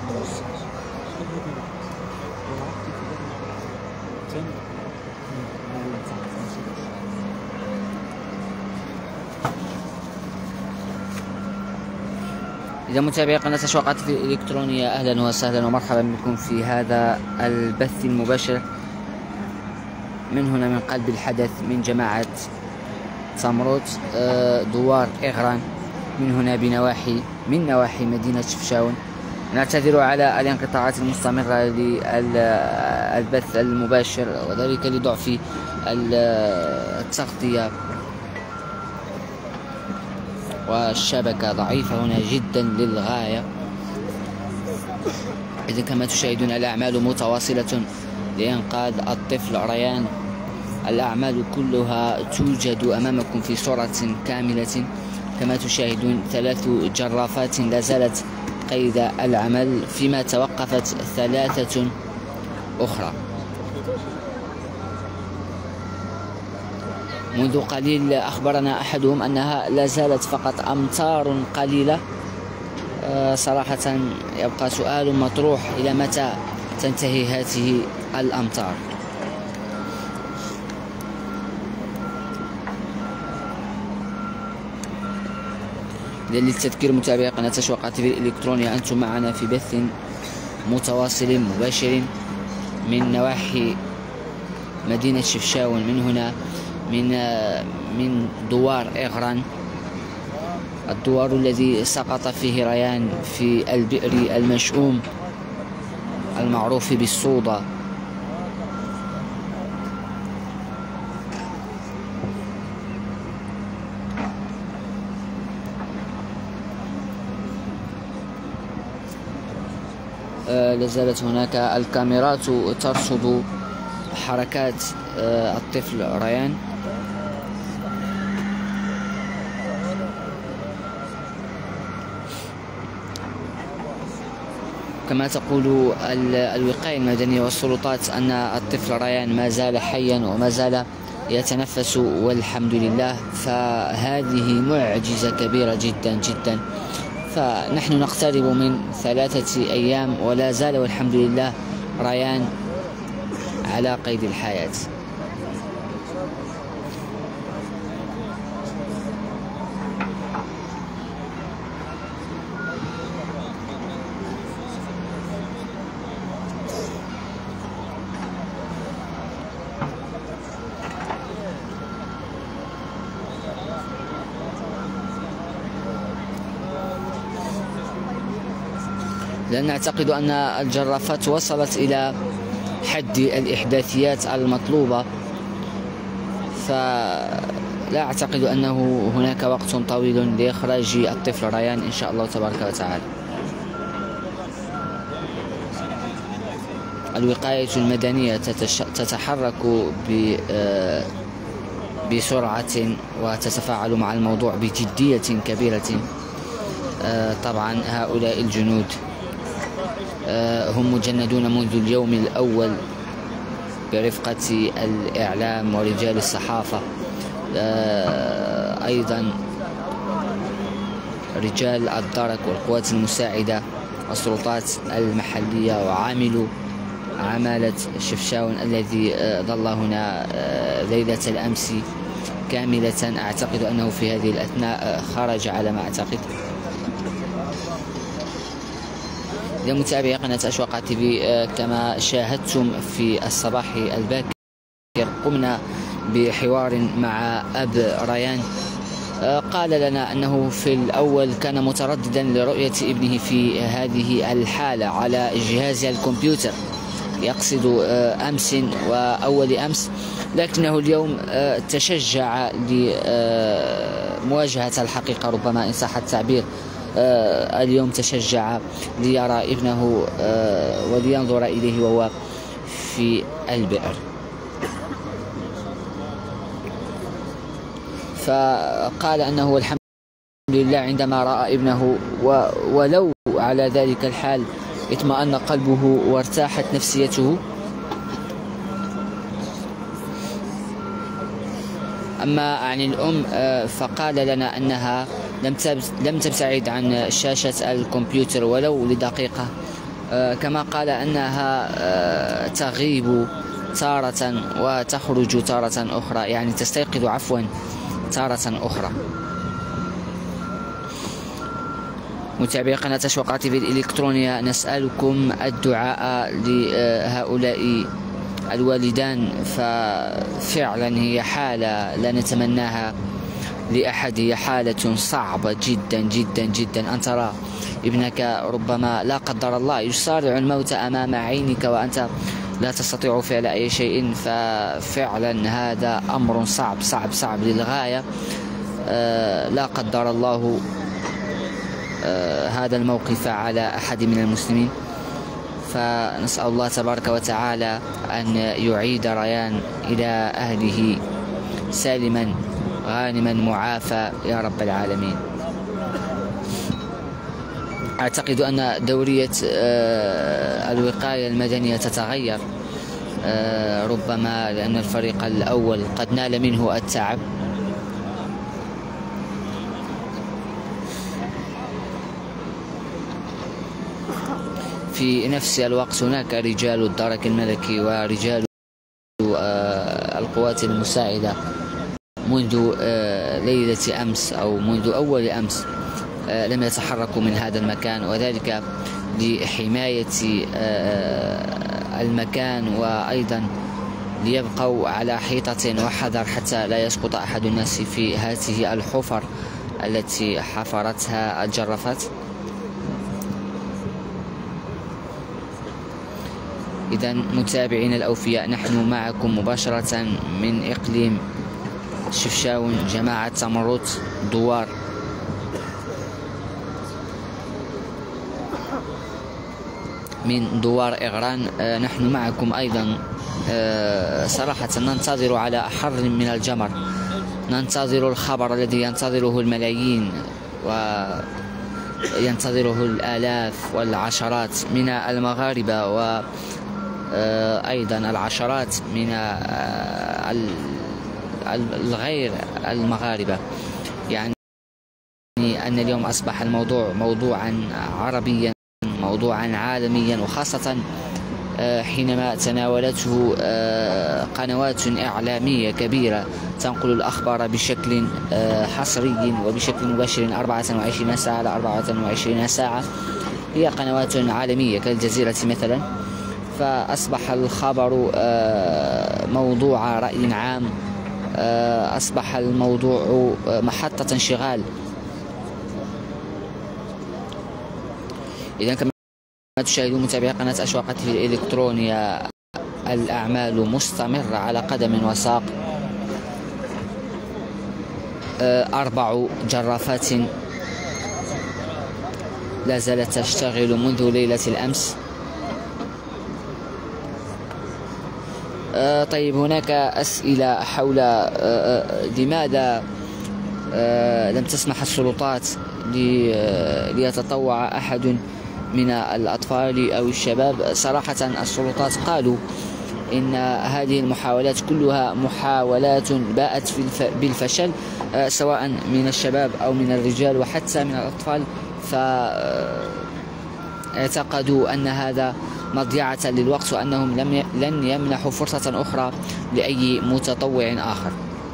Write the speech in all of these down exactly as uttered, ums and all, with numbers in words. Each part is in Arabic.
إذا متابعي قناة أشواق عاطفي الإلكترونية، أهلا وسهلا ومرحبا بكم في هذا البث المباشر من هنا من قلب الحدث من جماعة سامروت دوار إغران، من هنا بنواحي من نواحي مدينة شفشاون. نعتذر على الانقطاعات المستمرة للبث المباشر، وذلك لضعف التغطية والشبكة ضعيفة هنا جدا للغاية. إذا كما تشاهدون الأعمال متواصلة لإنقاذ الطفل ريان. الأعمال كلها توجد أمامكم في صورة كاملة. كما تشاهدون ثلاث جرافات لا زالت قيد العمل، فيما توقفت ثلاثة أخرى. منذ قليل أخبرنا أحدهم أنها لا زالت فقط أمتار قليلة. أه صراحة يبقى سؤال مطروح، إلى متى تنتهي هذه الأمتار؟ للتذكير متابعي قناة أشواق عاطفي الإلكترونية، أنتم معنا في بث متواصل مباشر من نواحي مدينة شفشاون، من هنا من من دوار إغران، الدوار الذي سقط فيه ريان في البئر المشؤوم المعروف بالصودا. آه لازالت هناك الكاميرات ترصد حركات آه الطفل ريان. كما تقول الوقاية المدنية والسلطات أن الطفل ريان ما زال حيا وما زال يتنفس والحمد لله، فهذه معجزة كبيرة جدا جدا. فنحن نقترب من ثلاثة أيام ولا زال والحمد لله ريان على قيد الحياة. لأن أعتقد أن الجرافات وصلت إلى حد الإحداثيات المطلوبة، فلا أعتقد أنه هناك وقت طويل لإخراج الطفل ريان إن شاء الله تبارك وتعالى. الوقاية المدنية تتحرك بسرعة وتتفاعل مع الموضوع بجدية كبيرة. طبعا هؤلاء الجنود هم مجندون منذ اليوم الأول برفقة الإعلام ورجال الصحافة، أيضا رجال الدرك والقوات المساعدة والسلطات المحلية وعاملوا عمالة شفشاون الذي ظل هنا ليلة الأمس كاملة. أعتقد أنه في هذه الأثناء خرج على ما أعتقد. لمتابعي قناة أشواق عاطفي، كما شاهدتم في الصباح الباكر قمنا بحوار مع أب ريان. قال لنا أنه في الأول كان مترددا لرؤية ابنه في هذه الحالة على جهاز الكمبيوتر، يقصد أمس وأول أمس، لكنه اليوم تشجع لمواجهة الحقيقة، ربما إن صح التعبير. آه اليوم تشجع ليرى ابنه آه ولينظر إليه وهو في البئر. فقال أنه الحمد لله عندما رأى ابنه ولو على ذلك الحال اطمأن قلبه وارتاحت نفسيته. أما عن الأم فقال لنا أنها لم لم تبتعد عن شاشة الكمبيوتر ولو لدقيقة كما قال أنها تغيب تارة وتخرج تارة أخرى، يعني تستيقظ عفوا تارة أخرى. متابعي قناة أشواق تي في الإلكترونية، نسألكم الدعاء لهؤلاء الوالدان، ففعلا هي حالة لا نتمناها لأحد، هي حالة صعبة جدا جدا جدا، أن ترى ابنك ربما لا قدر الله يصارع الموت أمام عينك وأنت لا تستطيع فعل أي شيء، ففعلا هذا أمر صعب صعب صعب للغاية. آه لا قدر الله آه هذا الموقف على أحد من المسلمين، فنسأل الله تبارك وتعالى أن يعيد ريان إلى أهله سالما غانما معافى يا رب العالمين. أعتقد أن دورية الوقاية المدنية تتغير ربما، لأن الفريق الأول قد نال منه التعب. في نفس الوقت هناك رجال الدرك الملكي ورجال القوات المساعدة منذ ليلة أمس أو منذ أول أمس لم يتحركوا من هذا المكان، وذلك لحماية المكان وأيضا ليبقوا على حيطة وحذر حتى لا يسقط أحد الناس في هذه الحفر التي حفرتها الجرافات. إذا متابعينا الأوفياء، نحن معكم مباشرة من إقليم شفشاون، جماعة تمرت دوار. من دوار إغران. آه نحن معكم أيضا. آه صراحة ننتظر على حر من الجمر، ننتظر الخبر الذي ينتظره الملايين وينتظره الآلاف والعشرات من المغاربة، وأيضا العشرات من الغير المغاربة. يعني أن اليوم أصبح الموضوع موضوعا عربيا، موضوعا عالميا، وخاصة حينما تناولته قنوات إعلامية كبيرة تنقل الأخبار بشكل حصري وبشكل مباشر أربعة وعشرين ساعة على أربعة وعشرين ساعة. هي قنوات عالمية كالجزيرة مثلا، فأصبح الخبر موضوع رأي عام، أصبح الموضوع محطة انشغال. إذا كما تشاهدون متابعي قناة أشواق تي في الإلكترونية، الأعمال مستمرة على قدم وساق. أربع جرافات لا زالت تشتغل منذ ليلة الأمس. طيب، هناك أسئلة حول لماذا لم تسمح السلطات ليتطوع أحد من الأطفال أو الشباب. صراحة السلطات قالوا إن هذه المحاولات كلها محاولات باءت بالفشل، سواء من الشباب أو من الرجال وحتى من الأطفال، فاعتقدوا أن هذا مضيعة للوقت وأنهم لم لن يمنحوا فرصة أخرى لأي متطوع آخر.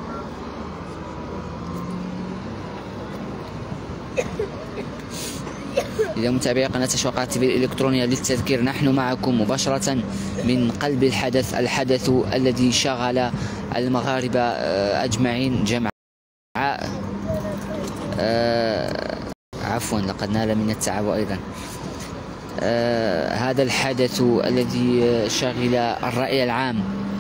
إذا متابعي قناة أشواق تي في الإلكترونية، للتذكير نحن معكم مباشرة من قلب الحدث، الحدث الذي شغل المغاربة أجمعين جمعاء. آه عفوا لقد نال من التعب أيضا. آه هذا الحدث الذي شغل الرأي العام.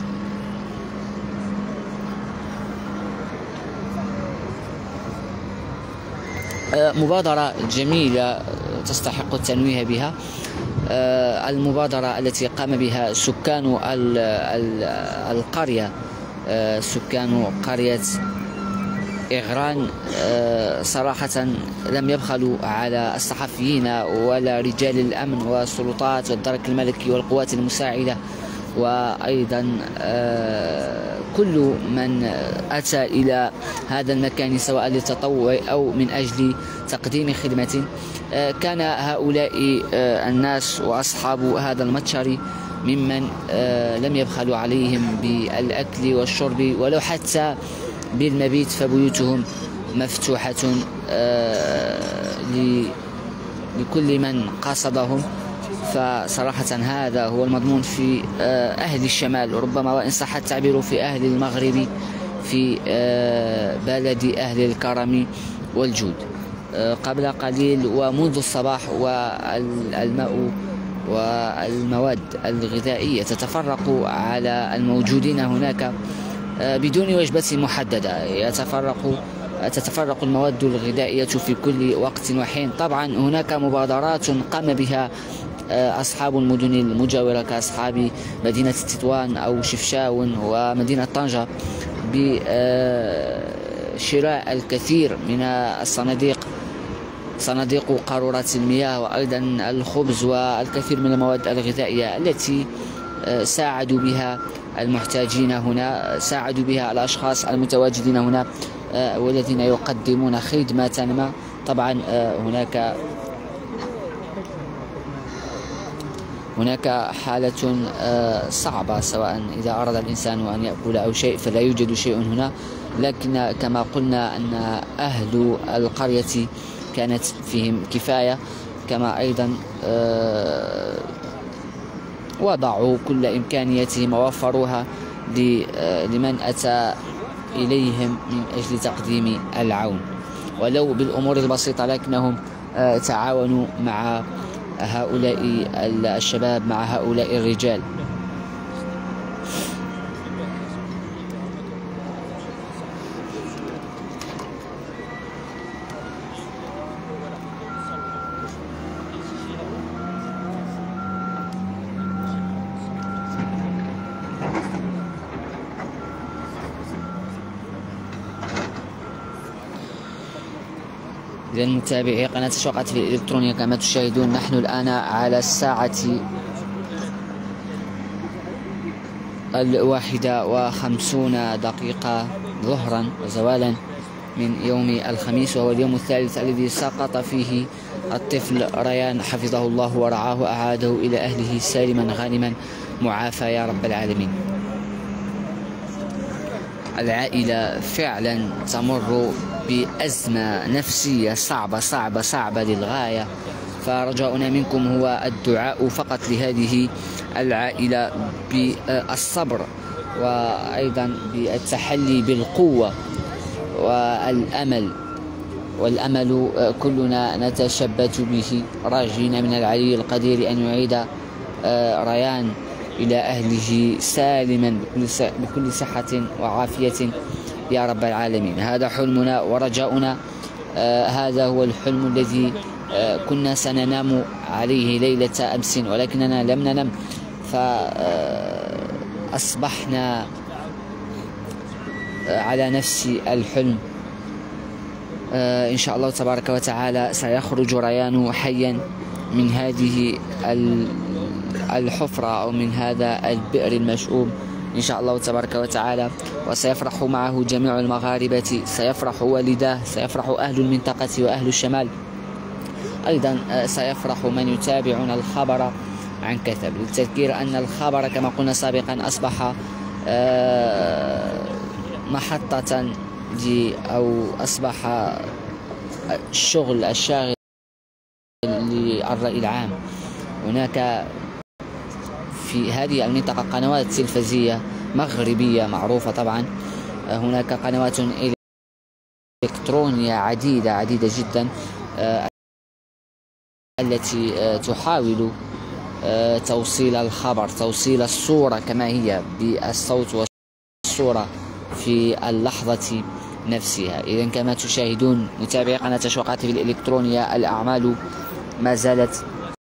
آه مبادرة جميلة تستحق التنويه بها. آه المبادرة التي قام بها سكان القرية، آه سكان قرية إغران، آه صراحة لم يبخلوا على الصحفيين ولا رجال الأمن والسلطات والدرك الملكي والقوات المساعدة وأيضا كل من أتى إلى هذا المكان سواء للتطوع أو من أجل تقديم خدمة، كان هؤلاء الناس وأصحاب هذا المتجر ممن لم يبخلوا عليهم بالأكل والشرب ولو حتى بالمبيت، فبيوتهم مفتوحة لكل من قصدهم. فصراحة هذا هو المضمون في أهل الشمال، ربما وإن صح التعبير في أهل المغرب، في بلد أهل الكرم والجود. قبل قليل ومنذ الصباح والماء والمواد الغذائية تتفرق على الموجودين هناك بدون وجبة محددة، يتفرق تتفرق المواد الغذائية في كل وقت وحين. طبعا هناك مبادرات قام بها أصحاب المدن المجاورة كأصحاب مدينة تطوان أو شفشاون ومدينة طنجة بشراء الكثير من الصناديق، صناديق قارورات المياه، وأيضا الخبز والكثير من المواد الغذائية التي ساعدوا بها المحتاجين هنا، ساعدوا بها الأشخاص المتواجدين هنا والذين يقدمون خدمة ما. طبعا هناك هناك حالة صعبة، سواء إذا أراد الإنسان أن يأكل أو شيء فلا يوجد شيء هنا، لكن كما قلنا أن أهل القرية كانت فيهم كفاية، كما أيضا وضعوا كل إمكانياتهم ووفروها لمن أتى إليهم من أجل تقديم العون ولو بالأمور البسيطة، لكنهم تعاونوا مع هؤلاء الشباب، مع هؤلاء الرجال. إذا متابعي قناة أشواق تي في الإلكترونية كما تشاهدون، نحن الآن على الساعة الواحدة وخمسون دقيقة ظهرا وزوالا من يوم الخميس، وهو اليوم الثالث الذي سقط فيه الطفل ريان حفظه الله ورعاه وأعاده إلى أهله سالما غانما معافى يا رب العالمين. العائلة فعلا تمر بأزمة نفسية صعبة صعبة صعبة للغاية، فرجاؤنا منكم هو الدعاء فقط لهذه العائلة بالصبر وأيضا بالتحلي بالقوة والأمل، والأمل كلنا نتشبث به، راجين من العلي القدير أن يعيد ريان إلى أهله سالما بكل صحة وعافية يا رب العالمين. هذا حلمنا ورجاؤنا، آه هذا هو الحلم الذي آه كنا سننام عليه ليلة أمس ولكننا لم ننم، فأصبحنا آه على نفس الحلم. آه إن شاء الله تبارك وتعالى سيخرج ريان حيا من هذه الحفرة أو من هذا البئر المشؤوم إن شاء الله تبارك وتعالى، وسيفرح معه جميع المغاربة، سيفرح والداه، سيفرح أهل المنطقة وأهل الشمال، أيضا سيفرح من يتابعون الخبر عن كثب. للتذكير أن الخبر كما قلنا سابقا أصبح محطة أو أصبح الشغل الشاغل للرأي العام. هناك في هذه المنطقة قنوات تلفزية مغربية معروفة طبعا، هناك قنوات إلكترونية عديدة عديدة جدا التي تحاول توصيل الخبر، توصيل الصورة كما هي بالصوت والصورة في اللحظة نفسها. إذن كما تشاهدون متابعي قناة أشواق تي في الإلكترونية، الأعمال ما زالت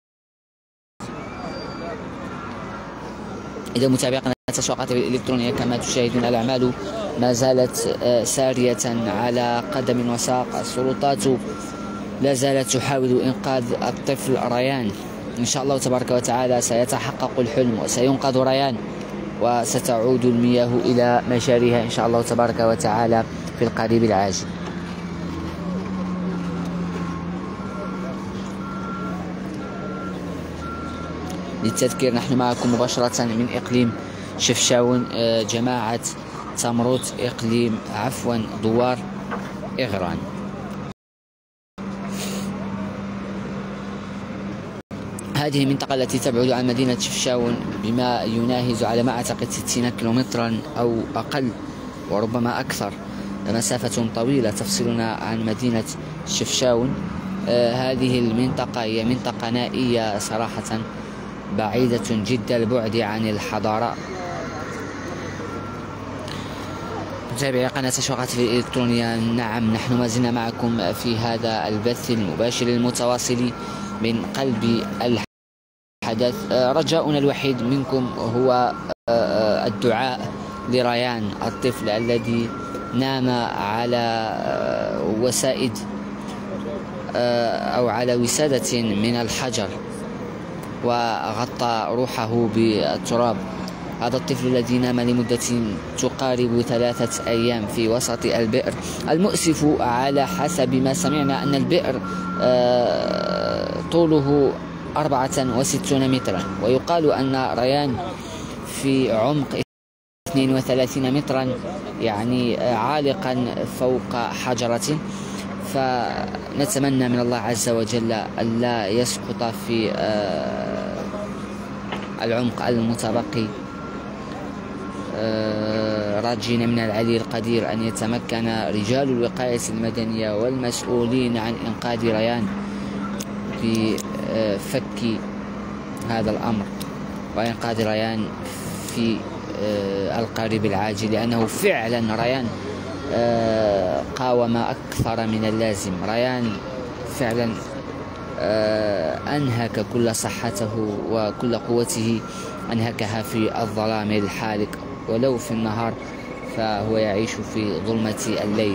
إذا متابعي قناة أشواق تي في الإلكترونية كما تشاهدون الأعمال ما زالت سارية على قدم وساق. السلطات لا زالت تحاول إنقاذ الطفل ريان، إن شاء الله تبارك وتعالى سيتحقق الحلم وسينقذ ريان وستعود المياه إلى مجاريها إن شاء الله تبارك وتعالى في القريب العاجل. للتذكير نحن معكم مباشرة من إقليم شفشاون، جماعة تمروت، إقليم عفوا دوار إغران. هذه المنطقة التي تبعد عن مدينة شفشاون بما يناهز على ما أعتقد ستين كيلومترا أو أقل وربما أكثر، مسافة طويلة تفصلنا عن مدينة شفشاون. آه هذه المنطقة هي منطقة نائية صراحة، بعيدة جدا البعد عن الحضارة. متابعي قناة أشواق تي في الإلكترونية، نعم نحن ما زلنا معكم في هذا البث المباشر المتواصل من قلب الحدث. رجاؤنا الوحيد منكم هو الدعاء لريان الطفل الذي نام على وسائد أو على وسادة من الحجر وغطى روحه بالتراب. هذا الطفل الذي نام لمدة تقارب ثلاثة أيام في وسط البئر. المؤسف على حسب ما سمعنا أن البئر طوله أربعة وستين مترا، ويقال أن ريان في عمق اثنين وثلاثين مترا، يعني عالقا فوق حجرة. فنتمنى من الله عز وجل ألا يسقط في العمق المتبقي، راجين من العلي القدير أن يتمكن رجال الوقاية المدنية والمسؤولين عن إنقاذ ريان بفك هذا الأمر وإنقاذ ريان في القريب العاجل، لأنه فعلا ريان قاوم أكثر من اللازم. ريان فعلا أنهك كل صحته وكل قوته، أنهكها في الظلام الحالق، ولو في النهار فهو يعيش في ظلمة الليل.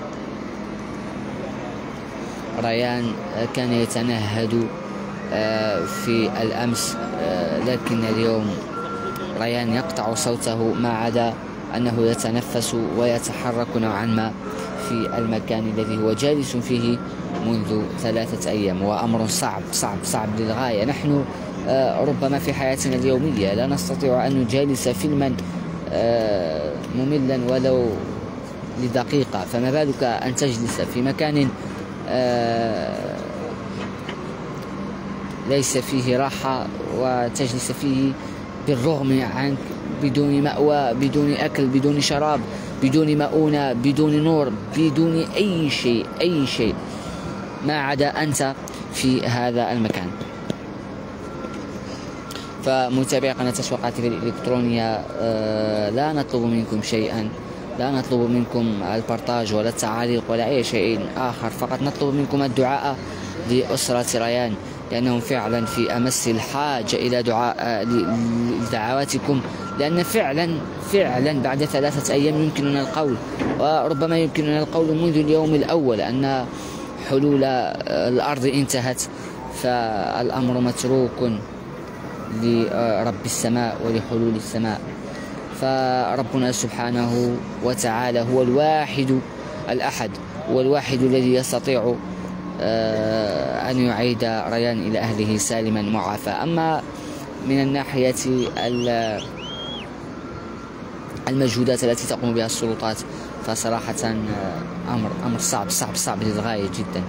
ريان كان يتنهد في الأمس، لكن اليوم ريان يقطع صوته، ما عدا أنه يتنفس ويتحرك نوعا ما في المكان الذي هو جالس فيه منذ ثلاثة أيام، وأمر صعب صعب صعب للغاية. نحن ربما في حياتنا اليومية لا نستطيع أن نجالس فيلما مملا ولو لدقيقة، فما بالك أن تجلس في مكان ليس فيه راحة وتجلس فيه بالرغم عنك بدون مأوى، بدون أكل، بدون شراب، بدون مؤونة، بدون نور، بدون أي شيء أي شيء ما عدا أنت في هذا المكان. فمتابعي قناة أشواق تي في الإلكترونية، لا نطلب منكم شيئا، لا نطلب منكم البرتاج ولا التعاليق ولا أي شيء آخر، فقط نطلب منكم الدعاء لأسرة ريان، لأنهم فعلا في أمس الحاجة إلى دعاء لدعواتكم، لأن فعلا فعلا بعد ثلاثة أيام يمكننا القول، وربما يمكننا القول منذ اليوم الأول، أن حلول الأرض انتهت، فالأمر متروك لرب السماء ولحلول السماء. فربنا سبحانه وتعالى هو الواحد الأحد، هو الواحد الذي يستطيع أن يعيد ريان إلى أهله سالما معافى. أما من الناحية المجهودات التي تقوم بها السلطات فصراحة أمر أمر صعب صعب صعب للغاية جدا.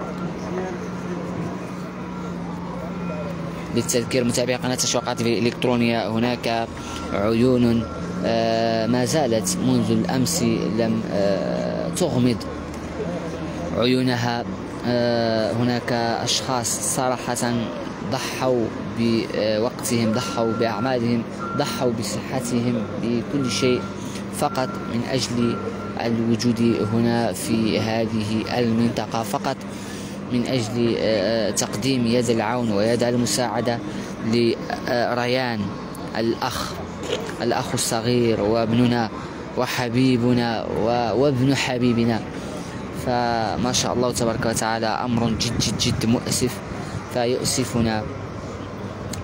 للتذكير متابعي قناة أشواق تي في الإلكترونية، هناك عيون ما زالت منذ الأمس لم تغمض عيونها. هناك أشخاص صراحة ضحوا بوقتهم، ضحوا بأعمالهم، ضحوا بصحتهم، بكل شيء فقط من أجل الوجود هنا في هذه المنطقة، فقط من أجل تقديم يد العون ويد المساعدة لريان الأخ الأخ الصغير وابننا وحبيبنا وابن حبيبنا. فما شاء الله تبارك وتعالى أمر جد جد جد مؤسف، فيؤسفنا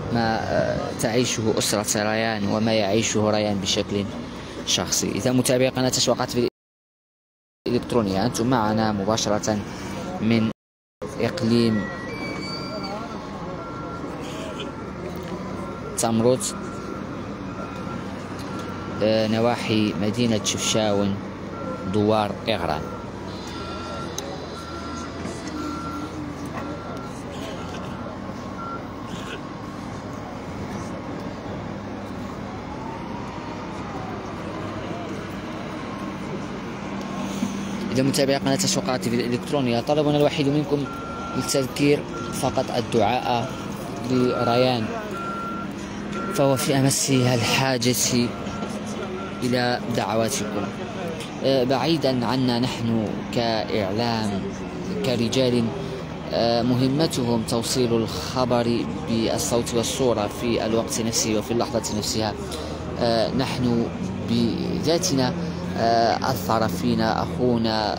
ما تعيشه أسرة ريان وما يعيشه ريان بشكل شخصي. إذا متابعي قناة أشواق تي في الإلكترونية، أنتم معنا مباشرة من إقليم تمروت نواحي مدينة شفشاون دوار إغران. إذا متابعي قناة أشواق تي في الإلكترونية، طلبنا الوحيد منكم التذكير فقط الدعاء لريان، فهو في أمس الحاجة إلى دعواتكم. بعيدا عنا نحن كإعلام كرجال مهمتهم توصيل الخبر بالصوت والصورة في الوقت نفسه وفي اللحظة نفسها، نحن بذاتنا أثر فينا أخونا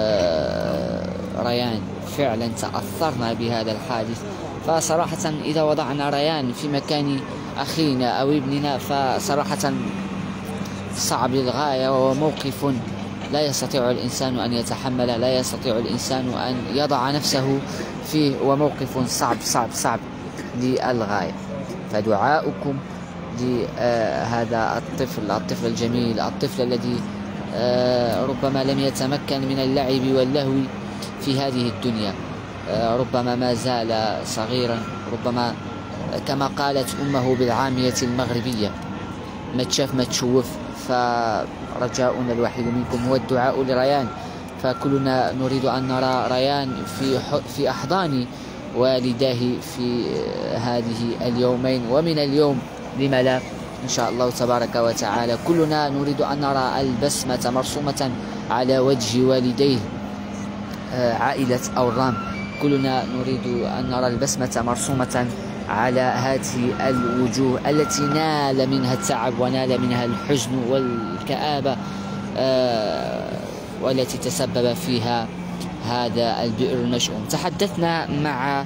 ريان، فعلا تأثرنا بهذا الحادث. فصراحة إذا وضعنا ريان في مكان أخينا أو ابننا فصراحة صعب للغاية، وهو موقف لا يستطيع الإنسان أن يتحمله، لا يستطيع الإنسان أن يضع نفسه فيه، وموقف صعب صعب صعب للغاية. فدعاؤكم لهذا الطفل الطفل الجميل، الطفل الذي ربما لم يتمكن من اللعب واللهو في هذه الدنيا، ربما ما زال صغيرا، ربما كما قالت أمه بالعامية المغربية ما تشاف ما تشوف. فرجاؤنا الوحيد منكم هو الدعاء لريان، فكلنا نريد أن نرى ريان في في أحضان والداه في هذه اليومين، ومن اليوم لما لا إن شاء الله تبارك وتعالى. كلنا نريد أن نرى البسمة مرسومة على وجه والديه عائلة أورام، كلنا نريد أن نرى البسمة مرسومة على هذه الوجوه التي نال منها التعب ونال منها الحزن والكآبة، والتي تسبب فيها هذا البئر المشؤوم. تحدثنا مع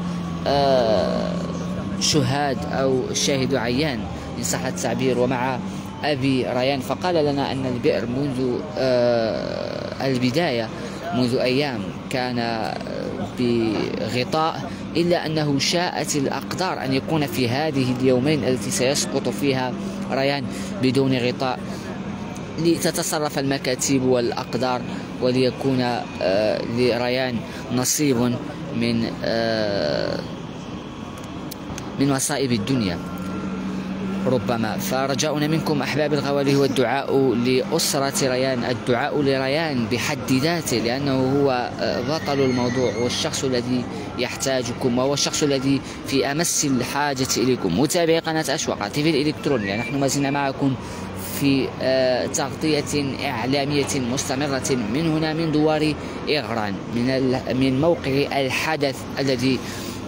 شهاد أو شاهد عيان إن صح التعبير ومع أبي ريان، فقال لنا أن البئر منذ البداية منذ أيام كان بغطاء، إلا أنه شاءت الأقدار أن يكون في هذه اليومين التي سيسقط فيها ريان بدون غطاء، لتتصرف المكاتب والأقدار وليكون آه لريان نصيب من آه من مصائب الدنيا ربما. فرجاؤنا منكم أحباب الغوالي هو الدعاء لأسرة ريان، الدعاء لريان بحد ذاته، لأنه هو بطل الموضوع والشخص الذي يحتاجكم، وهو الشخص الذي في أمس الحاجة إليكم. متابعي قناة أشواق تي في الإلكترونية، نحن ما زلنا معكم في تغطية إعلامية مستمرة من هنا من دوار إغران، من من موقع الحدث الذي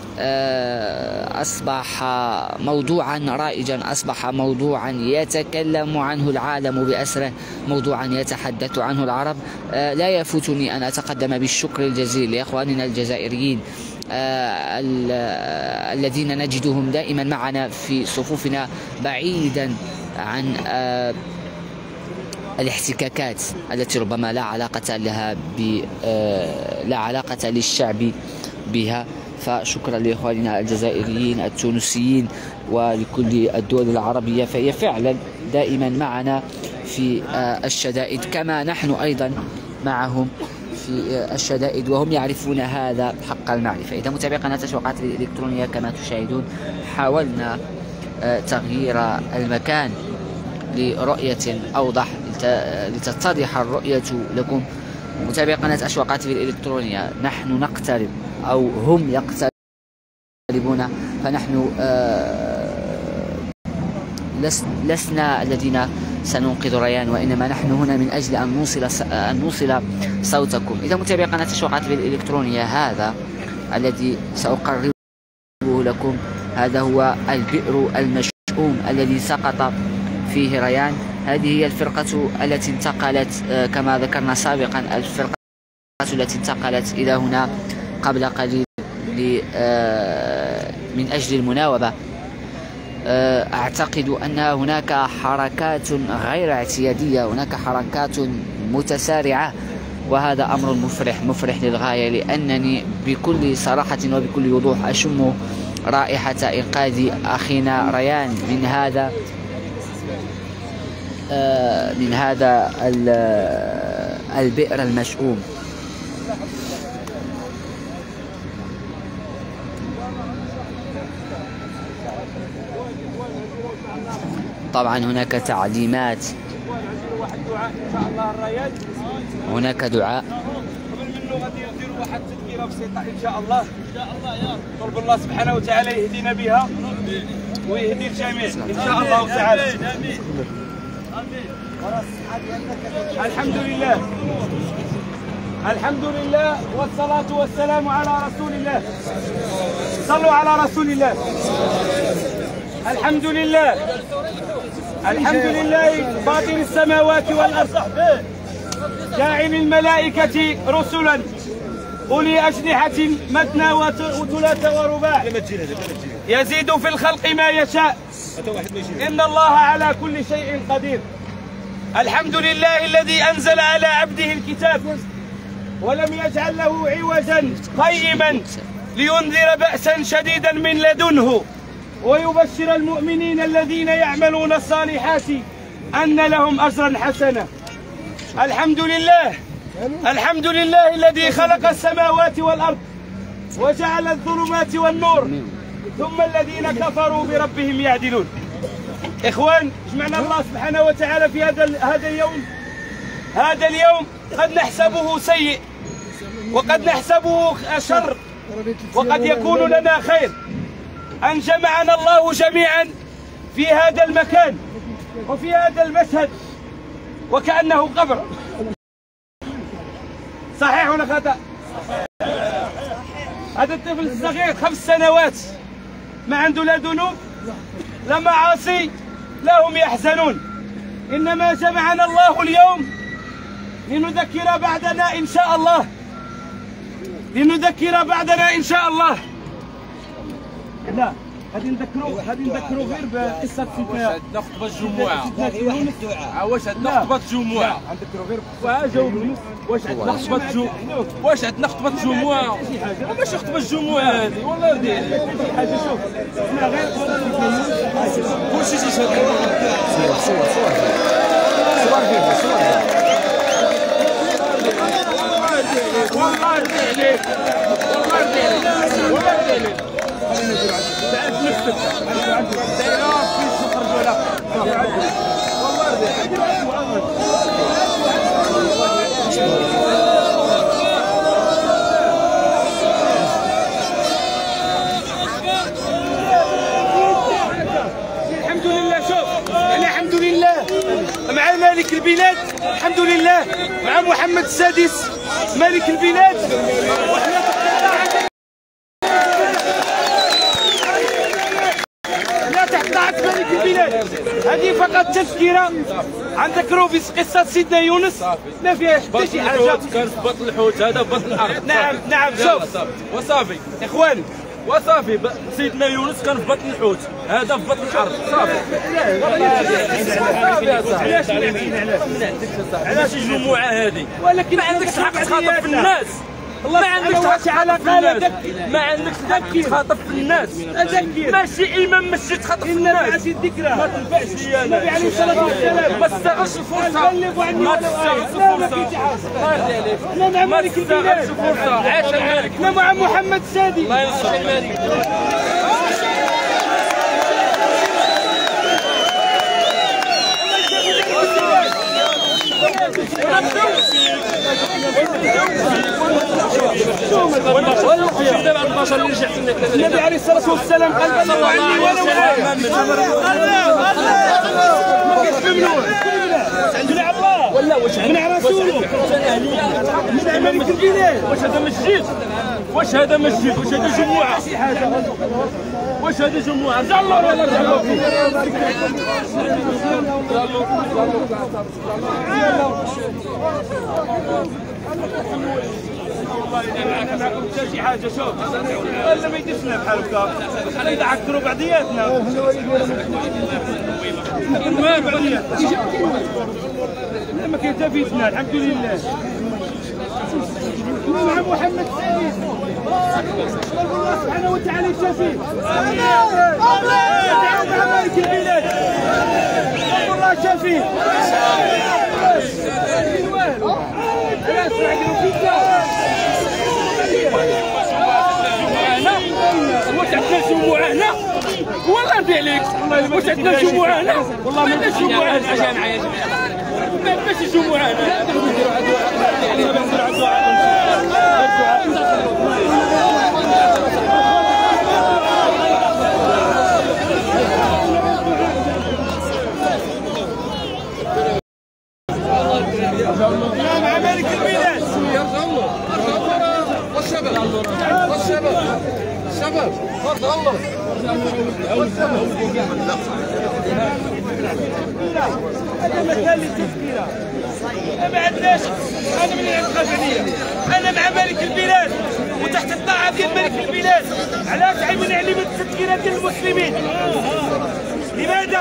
أصبح موضوعا رائجا، أصبح موضوعا يتكلم عنه العالم بأسره، موضوعا يتحدث عنه العرب. لا يفوتني أن أتقدم بالشكر الجزيل لإخواننا الجزائريين الذين نجدهم دائما معنا في صفوفنا، بعيدا عن الاحتكاكات التي ربما لا علاقة لها ب لا علاقة للشعب بها. فشكرا لإخواننا الجزائريين التونسيين ولكل الدول العربية، فهي فعلا دائما معنا في الشدائد كما نحن أيضا معهم في الشدائد، وهم يعرفون هذا حق المعرفة. إذا متابعي قناة أشواق الإلكترونية كما تشاهدون، حاولنا تغيير المكان لرؤية أوضح لتتضح الرؤية لكم. متابعي قناة أشواق الإلكترونية، نحن نقترب أو هم يقتربون، فنحن لسنا الذين سننقذ ريان، وإنما نحن هنا من أجل أن نوصل أن نوصل صوتكم. إذا متابعي قناة أشواق الإلكترونية، هذا الذي سأقربه لكم، هذا هو البئر المشؤوم الذي سقط فيه ريان. هذه هي الفرقة التي انتقلت كما ذكرنا سابقا، الفرقة التي انتقلت إلى هنا قبل قليل من أجل المناوبة أعتقد أن هناك حركات غير اعتيادية، هناك حركات متسارعة، وهذا أمر مفرح مفرح للغاية، لأنني بكل صراحة وبكل وضوح أشم رائحة إنقاذ أخينا ريان من هذا من هذا البئر المشؤوم. طبعا هناك تعليمات، هناك دعاء. قبل منه غادي نديروا واحد التذكيره بسيطه ان شاء الله، ان شاء الله يا طلب الله سبحانه وتعالى يهدينا بها ويهدي الجميع ان شاء الله تعالى. الحمد لله الحمد لله والصلاة والسلام على رسول الله. صلوا على رسول الله. الحمد لله الحمد لله فاطر السماوات والأرض، جاعل الملائكة رسلا أولي أجنحة مثنى وثلاث ورباع، يزيد في الخلق ما يشاء، إن الله على كل شيء قدير. الحمد لله الذي أنزل على عبده الكتاب ولم يجعل له عوجا قيما لينذر بأسا شديدا من لدنه ويبشر المؤمنين الذين يعملون الصالحات أن لهم أجرا حسنا. الحمد لله الحمد لله الذي خلق السماوات والأرض وجعل الظلمات والنور ثم الذين كفروا بربهم يعدلون. إخوان، جمعنا الله سبحانه وتعالى في هذا هذا اليوم. هذا اليوم قد نحسبه سيء وقد نحسبه شر وقد يكون لنا خير، أن جمعنا الله جميعا في هذا المكان وفي هذا المشهد وكأنه قبر. صحيح ولا خطأ؟ هذا الطفل الصغير خمس سنوات ما عنده لا ذنوب لا معاصي لا هم يحزنون، إنما جمعنا الله اليوم لنذكر بعدنا إن شاء الله لنذكر بعدنا إن شاء الله. لا غادي نذكروا غادي نذكروا غير بقصة سيدنا خطبة الجمعة. واش عندنا خطبة الجمعة؟ نذكروا غير وجاوبني. واش عندنا خطبة الجمعة؟ واش عندنا خطبة الجمعة؟ ماشي خطبة الجمعة هذه والله ديالي. شي حاجة شوف اسمع غير كلشي تيشهد. صور صور صور صور فيديو صور والله ديالي والله ديالي والله ديالي تعرف نفسك دايره فين نخرجوا لها والله الحمد لله. شوف انا الحمد لله مع مالك البلاد، الحمد لله مع محمد السادس ملك البلاد، وحنا لا تحت طاعة ملك البلاد. هذه فقط تذكرة عن ذكروا في قصة سيدنا يونس، ما فيها حتى شي حاجة. كان في بطن الحوت، هذا في بطن الأرض. نعم نعم. شوف وصافي إخوان وصافي سيدنا يونس كان في بطن الحوت، هذا في بطن الارض. صافي. علاش علاش الجمعه هذه؟ ولكن ما عندكش الحق تخاطب في الناس. الله سبحانه وتعالى قال ما عندكش الحق تخاطب في الناس. أذكر ماشي إمام مسجد تخاطب في الناس. إن بعث الذكرى ما تنفعش لي أنا. النبي عليه الصلاة والسلام ما تستغلش الفرصة. ما تستغلش الفرصة. أنا مع ما ملك تستغلش البلاد. الفرصة. عاش الملك. أنا مع محمد السادس. الله ينصر الملك. النبي عليه الصلاة والسلام قال بلغوا عني ولو آية. ما كاينش ممنوع. من الله ولا واش من رسوله من ملك البلاد. واش هذا مسجد؟ واش هذا مسجد؟ واش هذا جمعة؟ واش هذا جمعة؟ زلوا ولا زلوا؟ زلوا. والله انا معكم حتى شي حاجه. شوف ولا ما يديرش لنا بحال هكا، خلينا نعكروا بعضياتنا. المهم بعضياتنا ما كاين حتى فيتنا الحمد لله. مع محمد السيد الله سبحانه وتعالى يشافيه. امين امين. مع مالك البلاد الله شافيه. واش عندنا جموع هنا؟ والله ندير عليك، واش عندنا جموع هنا؟ والله ما عندنا جموع هنا. اجا معايا يا جماعه، ما عندناش جموع هنا. مع مالك البلاد والشباب والشباب الشباب فرد الله هذا مكان للتذكيره. ما عندناش. انا من الانتخابيه، انا مع مالك البلاد وتحت الطاعه ديال مالك البلاد. علاش عيبني علي من التذكيره ديال المسلمين؟ لماذا؟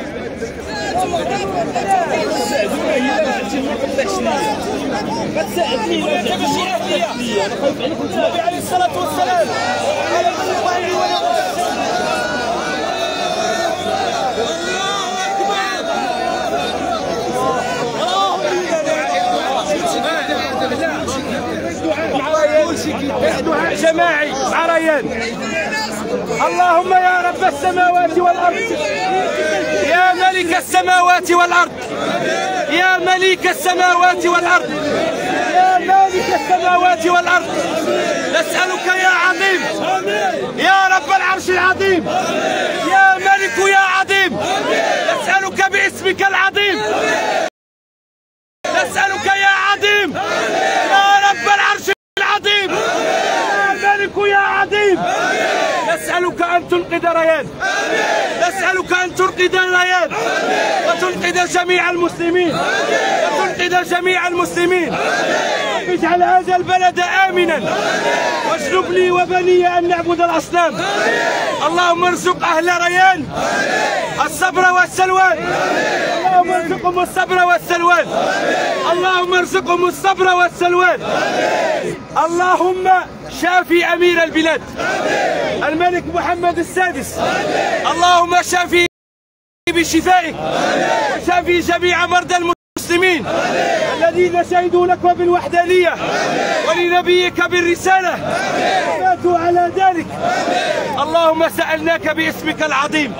تساعدونا هي لا تجي ما قبلكش ليا، ما تساعدني ولا تمشي ليا. انا خايف عليك. النبي عليه الصلاه والسلام قال الله ولا دعاء جماعي مع ريان. اللهم يا رب السماوات والارض، يا ملك السماوات والارض، يا ملك السماوات والارض، يا مالك السماوات والارض، نسألك يا عظيم يا رب العرش العظيم، يا ملك يا عظيم، نسألك باسمك العظيم، نسألك يا عظيم يا رب العرش العظيم، يا ملك يا عظيم، نسألك أن تنقذ ريان، نسألك أن تنقذ ريان وتنقذ جميع المسلمين، وتنقذ جميع المسلمين. اجعل هذا البلد آمنا واجنبني وبني أن نعبد الأصنام. اللهم ارزق أهل ريان الصبر والسلوان، اللهم ارزقهم الصبر والسلوان، اللهم ارزقهم الصبر والسلوان. اللهم شافي أمير البلاد الملك محمد السادس، اللهم شافي بشفائك، وشافي جميع مرضى المسلمين الذين شهدوا لك بالوحدانية ولنبيك بالرسالة وماتوا على ذلك. اللهم سألناك باسمك العظيم،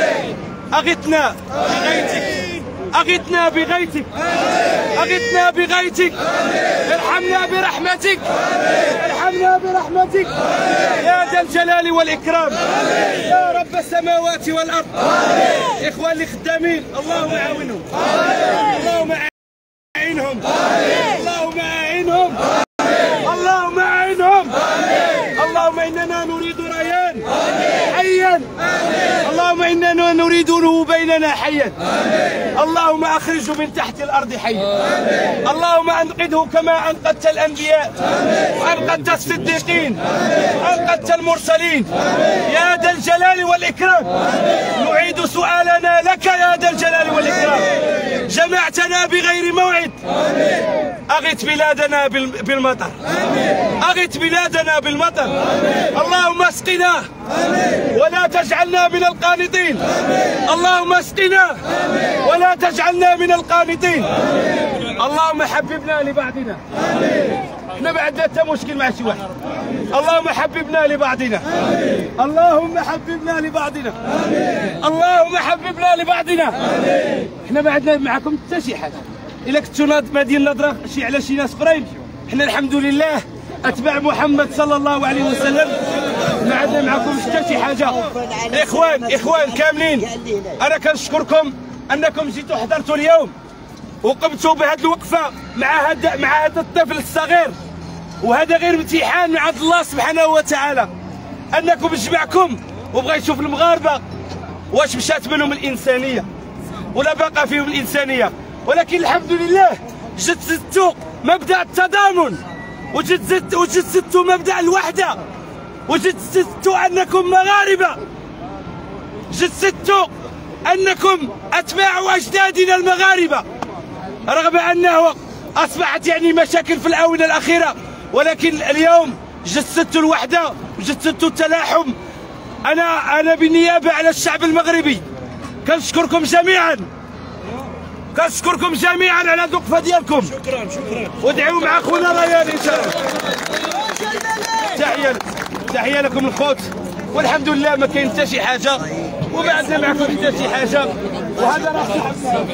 أغثنا بغيثك، أغثنا بغيثك، أغثنا بغيثك، ارحمنا برحمتك، ارحمنا برحمتك يا ذا الجلال والإكرام، يا رب السماوات والأرض. إخواني الخدامين اللهم أعونهم، اللهم أعينهم، اللهم أعينهم، اللهم أعينهم. اللهم إننا نريد ريان حيا، اللهم إننا نريده بيننا حيا، اللهم أخرجه من تحت الأرض حيا، اللهم أنقذه كما أنقذت الأنبياء وأنقذت الصديقين وأنقذت المرسلين يا ذا الجلال والإكرام. نعيد سؤالنا لك يا ذا الجلال والإكرام، جمعتنا بغير موعد، أغث بلادنا بالمطر، أغث بلادنا بالمطر، اللهم اسقنا ولا تجعلنا من القانطين، اللهم اسقنا ولا تجعلنا من القانطين. اللهم حببنا لبعضنا، احنا ما عندنا حتى مشكل مع شي واحد، اللهم حببنا لبعضنا، اللهم حببنا لبعضنا، اللهم حببنا لبعضنا. احنا ما عندنا معكم حتى شي حاجه، الا كنتو ما ديال النظره شي على شي ناس اخرين، احنا الحمد لله اتباع محمد صلى الله عليه وسلم، ما عندنا معكم حتى شي حاجه. اخوان اخوان كاملين، انا كنشكركم انكم جيتوا حضرتوا اليوم وقمتوا بهذه الوقفه مع هذا مع هذا الطفل الصغير، وهذا غير امتحان من عند الله سبحانه وتعالى انكم جمعكم وبغى يشوف المغاربه واش مشات منهم الانسانيه ولا باقى فيهم الانسانيه. ولكن الحمد لله جددتوا مبدا التضامن وجددتوا وجددتوا مبدأ الوحدة، وجددتوا أنكم مغاربة، جددتوا أنكم أتباع أجدادنا المغاربة، رغم أنه أصبحت يعني مشاكل في الآونة الأخيرة، ولكن اليوم جسدتوا الوحدة وجسدتوا التلاحم. أنا أنا بالنيابة على الشعب المغربي كنشكركم جميعا، كنشكركم جميعا على هذه الوقفة ديالكم. شكرا شكرا. وادعوا مع خونا ريان إن شاء الله. تحية تحية لكم الخوت، والحمد لله ما كاين حتى شي حاجة، وما عندنا معكم حتى شي حاجة، وهذا راه صاحب.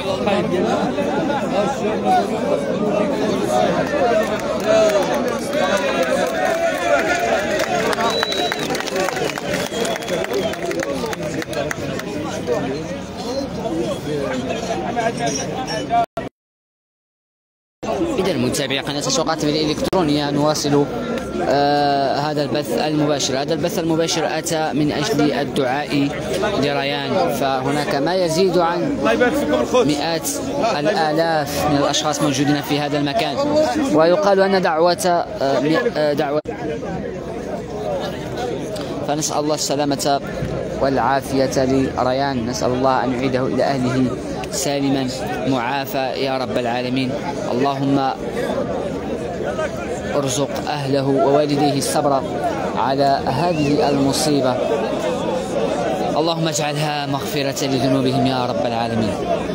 إذا متابعي قناة أشواق تي في الإلكترونية نواصل آه هذا البث المباشر. هذا البث المباشر أتى من أجل الدعاء لريان، فهناك ما يزيد عن مئات الآلاف من الأشخاص موجودين في هذا المكان، ويقال أن دعوة آه دعوة فنسأل الله السلامة والعافية لريان، نسأل الله أن يعيده إلى أهله سالما معافى يا رب العالمين. اللهم ارزق أهله ووالديه الصبر على هذه المصيبة، اللهم اجعلها مغفرة لذنوبهم يا رب العالمين.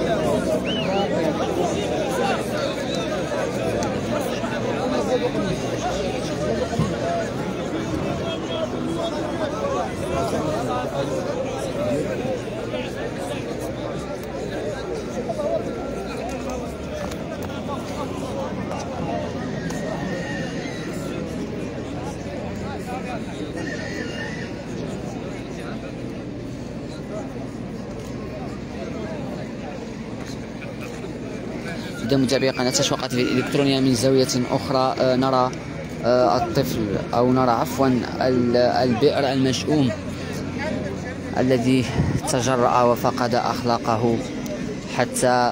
إذا متابعي قناة أشواق تي في الإلكترونية من زاوية أخرى آه نرى آه الطفل أو نرى عفوا البئر المشؤوم الذي تجرأ وفقد أخلاقه حتى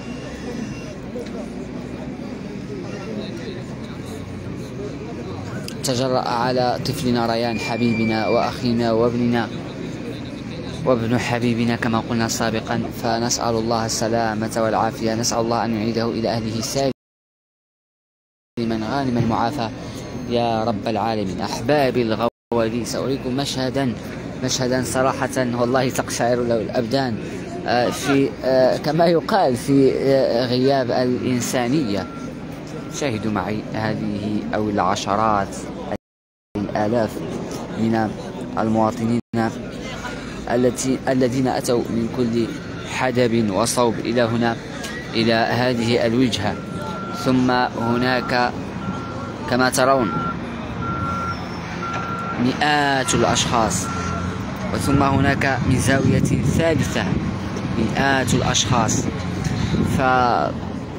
تجرأ على طفلنا ريان حبيبنا وأخينا وابننا وابن حبيبنا كما قلنا سابقا. فنسأل الله السلامة والعافية، نسأل الله أن يعيده إلى أهله سالما غانما معافى يا رب العالمين. أحبابي الغوالي، سأريكم مشهدا مشهدا صراحة والله تقشعر له الأبدان في كما يقال في غياب الإنسانية. شاهدوا معي هذه أو العشرات الآلاف من المواطنين التي الذين أتوا من كل حدب وصوب إلى هنا إلى هذه الوجهة، ثم هناك كما ترون مئات الأشخاص، وثم هناك من زاوية ثالثة مئات الأشخاص. فلا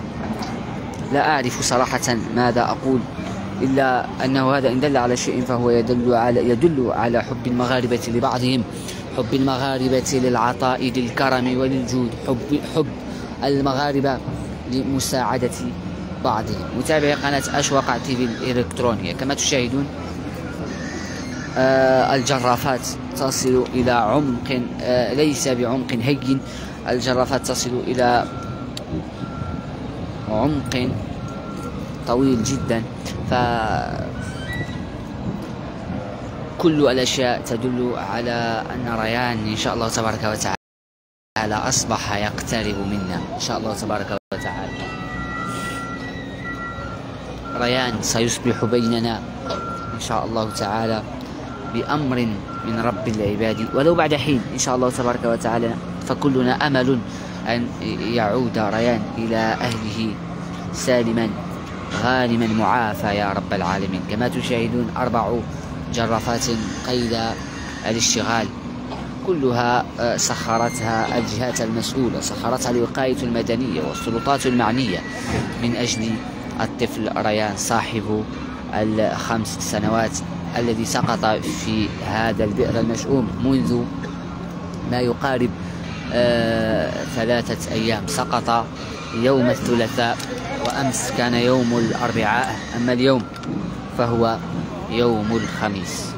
أعرف صراحة ماذا أقول، إلا أنه هذا إن دل على شيء فهو يدل على يدل على حب المغاربة لبعضهم، حب المغاربة للعطاء للكرم وللجود، حب حب المغاربة لمساعدة بعضهم. متابعي قناة أشواق تي في الإلكترونية، كما تشاهدون آه الجرافات تصل إلى عمق آه ليس بعمق هين، الجرافات تصل إلى عمق طويل جدا. ف كل الأشياء تدل على أن ريان إن شاء الله تبارك وتعالى أصبح يقترب منا إن شاء الله تبارك وتعالى. ريان سيصبح بيننا إن شاء الله تعالى بأمر من رب العباد ولو بعد حين إن شاء الله تبارك وتعالى. فكلنا أمل أن يعود ريان إلى أهله سالما غانما معافى يا رب العالمين. كما تشاهدون أربع جرافات قيد الاشتغال، كلها سخرتها الجهات المسؤولة، سخرتها الوقاية المدنية والسلطات المعنية من أجل الطفل ريان صاحب الخمس سنوات الذي سقط في هذا البئر المشؤوم منذ ما يقارب آه ثلاثة أيام. سقط يوم الثلاثاء وأمس كان يوم الأربعاء، أما اليوم فهو يوم الخميس.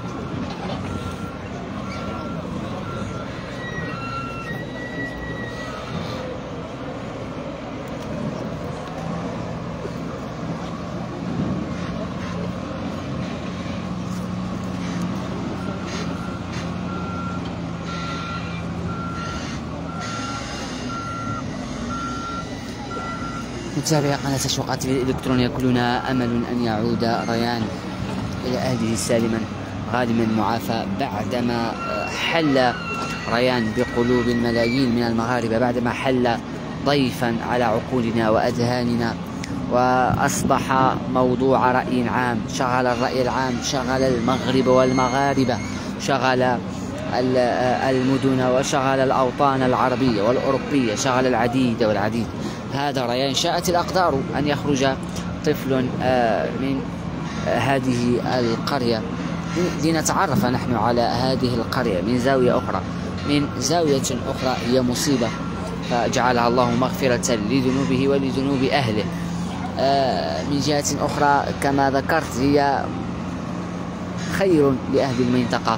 متابعي قناة أشواق الإلكترونية، كلنا أمل أن يعود ريان إلى أهله سالما غانما معافى، بعدما حل ريان بقلوب الملايين من المغاربة، بعدما حل ضيفا على عقولنا وأذهاننا، وأصبح موضوع رأي عام، شغل الرأي العام، شغل المغرب والمغاربة، شغل المدن وشغل الأوطان العربية والأوروبية، شغل العديد والعديد. هذا ريان شاءت الأقدار أن يخرج طفل من هذه القرية لنتعرف نحن على هذه القرية من زاوية أخرى، من زاوية أخرى هي مصيبة فجعلها الله مغفرة لذنوبه ولذنوب أهله. من جهة أخرى كما ذكرت هي خير لأهل المنطقة،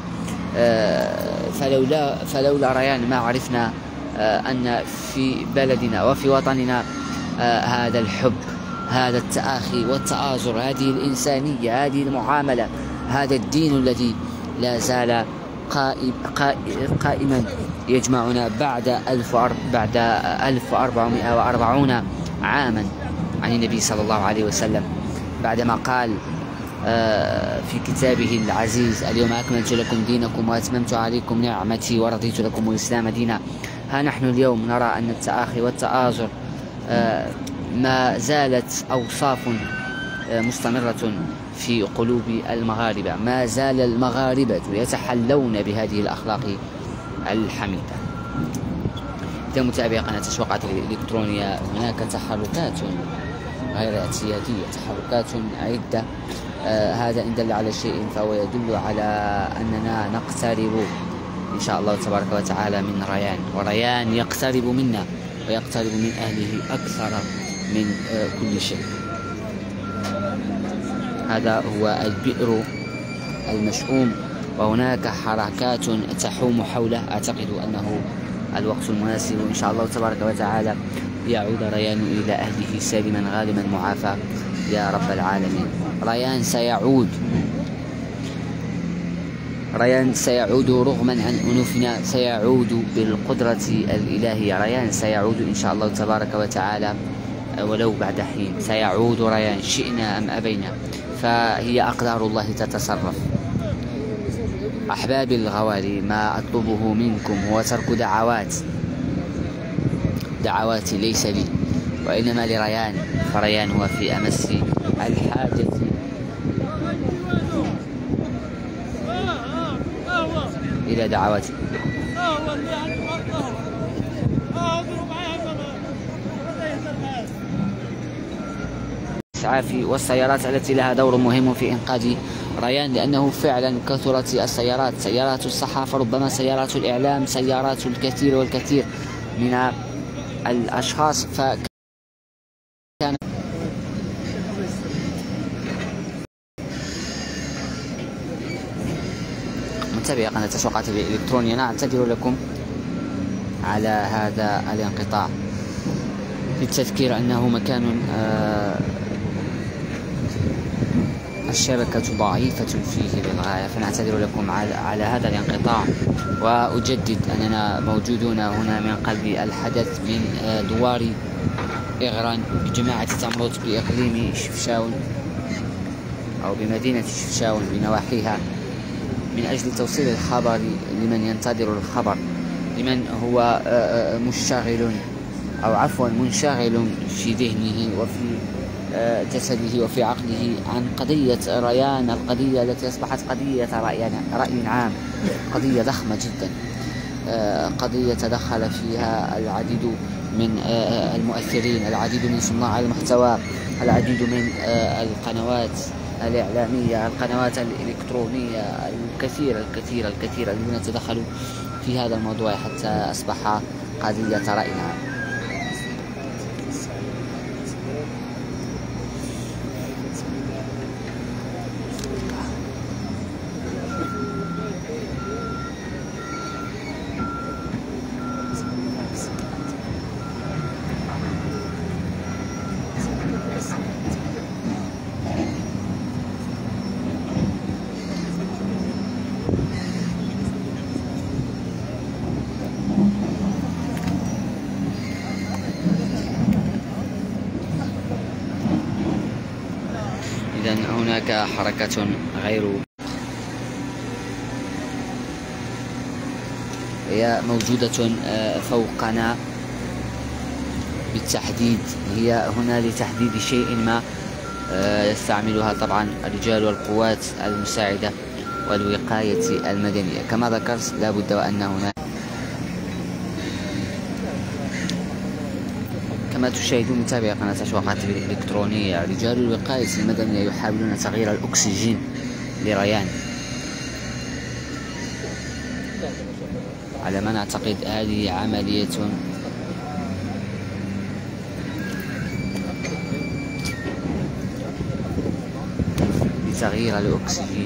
فلولا فلولا ريان ما عرفنا أن في بلدنا وفي وطننا هذا الحب، هذا التآخي والتآزر، هذه الإنسانية، هذه المعاملة، هذا الدين الذي لا زال قائم قائما يجمعنا بعد ألف بعد ألف وأربعمائة وأربعين عاما عن النبي صلى الله عليه وسلم، بعدما قال في كتابه العزيز: اليوم أكملت لكم دينكم وأتممت عليكم نعمتي ورضيت لكم الإسلام دينا. ها نحن اليوم نرى أن التآخي والتآزر ما زالت أوصاف مستمرة في قلوب المغاربة، ما زال المغاربة يتحلون بهذه الأخلاق الحميدة. إذا متابعي قناة أشواق الإلكترونية، هناك تحركات غير اعتيادية، تحركات عدة. آه هذا إن دل على شيء فهو يدل على أننا نقترب إن شاء الله تبارك وتعالى من ريان، وريان يقترب منا ويقترب من أهله أكثر من آه كل شيء. هذا هو البئر المشؤوم، وهناك حركات تحوم حوله. أعتقد أنه الوقت المناسب إن شاء الله تبارك وتعالى ليعود ريان إلى أهله سالما غانما معافى يا رب العالمين. ريان سيعود، ريان سيعود رغما عن أنوفنا، سيعود بالقدرة الإلهية. ريان سيعود إن شاء الله تبارك وتعالى ولو بعد حين، سيعود ريان شئنا أم أبينا، فهي أقدار الله تتصرف. أحبابي الغوالي، ما أطلبه منكم هو ترك دعوات، دعواتي ليس لي وإنما لريان، فريان هو في أمس الحاجة إلى دعواتي. الإسعاف والسيارات التي لها دور مهم في إنقاذ ريان، لأنه فعلا كثرت السيارات، سيارات الصحافة، ربما سيارات الإعلام، سيارات الكثير والكثير من الأشخاص. فكان متابعي قناة أشواق الإلكترونية، نعتذر لكم على هذا الانقطاع، للتذكير أنه مكان آه الشبكة ضعيفة فيه للغاية، فنعتذر لكم على, على هذا الانقطاع. وأجدد أننا موجودون هنا من قلب الحدث، من دوار إغران بجماعة تمروت بإقليم شفشاون أو بمدينة شفشاون بنواحيها، من أجل توصيل الخبر لمن ينتظر الخبر، لمن هو مشتغل أو عفوا منشغل في ذهنه وفي جسده وفي عقله عن قضية ريان، القضية التي أصبحت قضية رأي عام، قضية ضخمة جدا، قضية تدخل فيها العديد من المؤثرين، العديد من صناع المحتوى، العديد من القنوات الإعلامية، القنوات الإلكترونية، الكثير الكثير الكثير الذين تدخلوا في هذا الموضوع حتى أصبح قضية رأي عام. هناك حركة غير هي موجودة فوقنا بالتحديد، هي هنا لتحديد شيء ما يستعملها طبعا الرجال والقوات المساعدة والوقاية المدنية. كما ذكرت لا بد وأن هناك كما تشاهدون متابعي قناة أشواق تي في الإلكترونية، رجال الوقاية المدنية يحاولون تغيير الأكسجين لريان. على ما نعتقد هذه عملية لتغيير الأكسجين.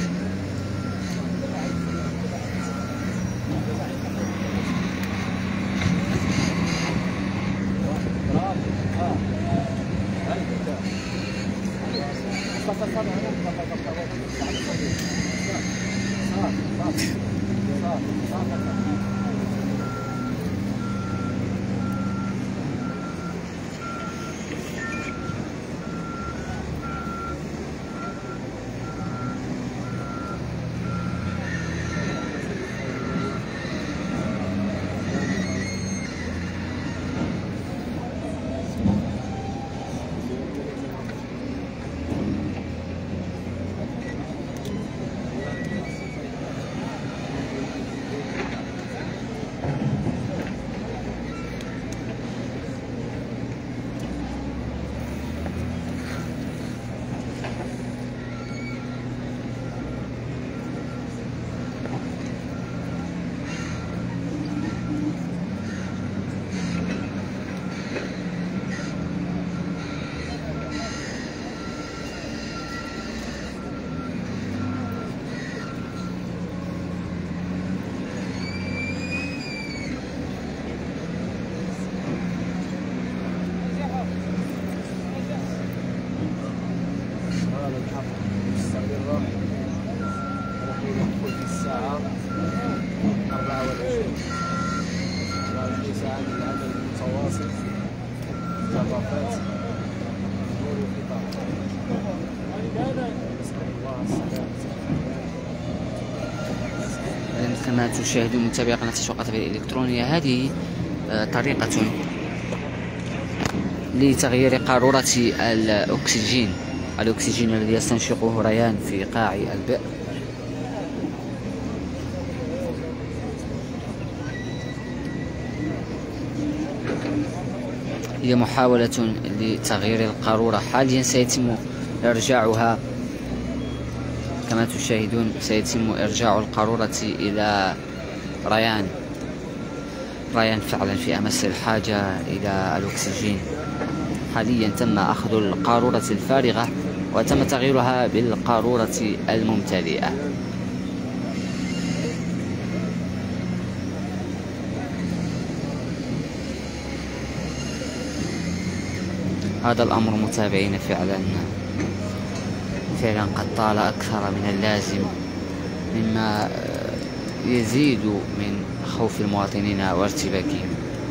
كما تشاهدون متابعي قناة أشواق تي في الإلكترونية، هذه طريقة لتغيير قارورة الأكسجين الأكسجين الذي يستنشقه ريان في قاع البئر. هي محاولة لتغيير القارورة، حاليا سيتم إرجاعها كما تشاهدون، سيتم إرجاع القارورة إلى ريان. ريان فعلا في أمس الحاجة إلى الأكسجين. حاليا تم أخذ القارورة الفارغة وتم تغييرها بالقارورة الممتلئة. هذا الأمر متابعين فعلا فعلا قد طال أكثر من اللازم، مما يزيد من خوف المواطنين وارتباكهم.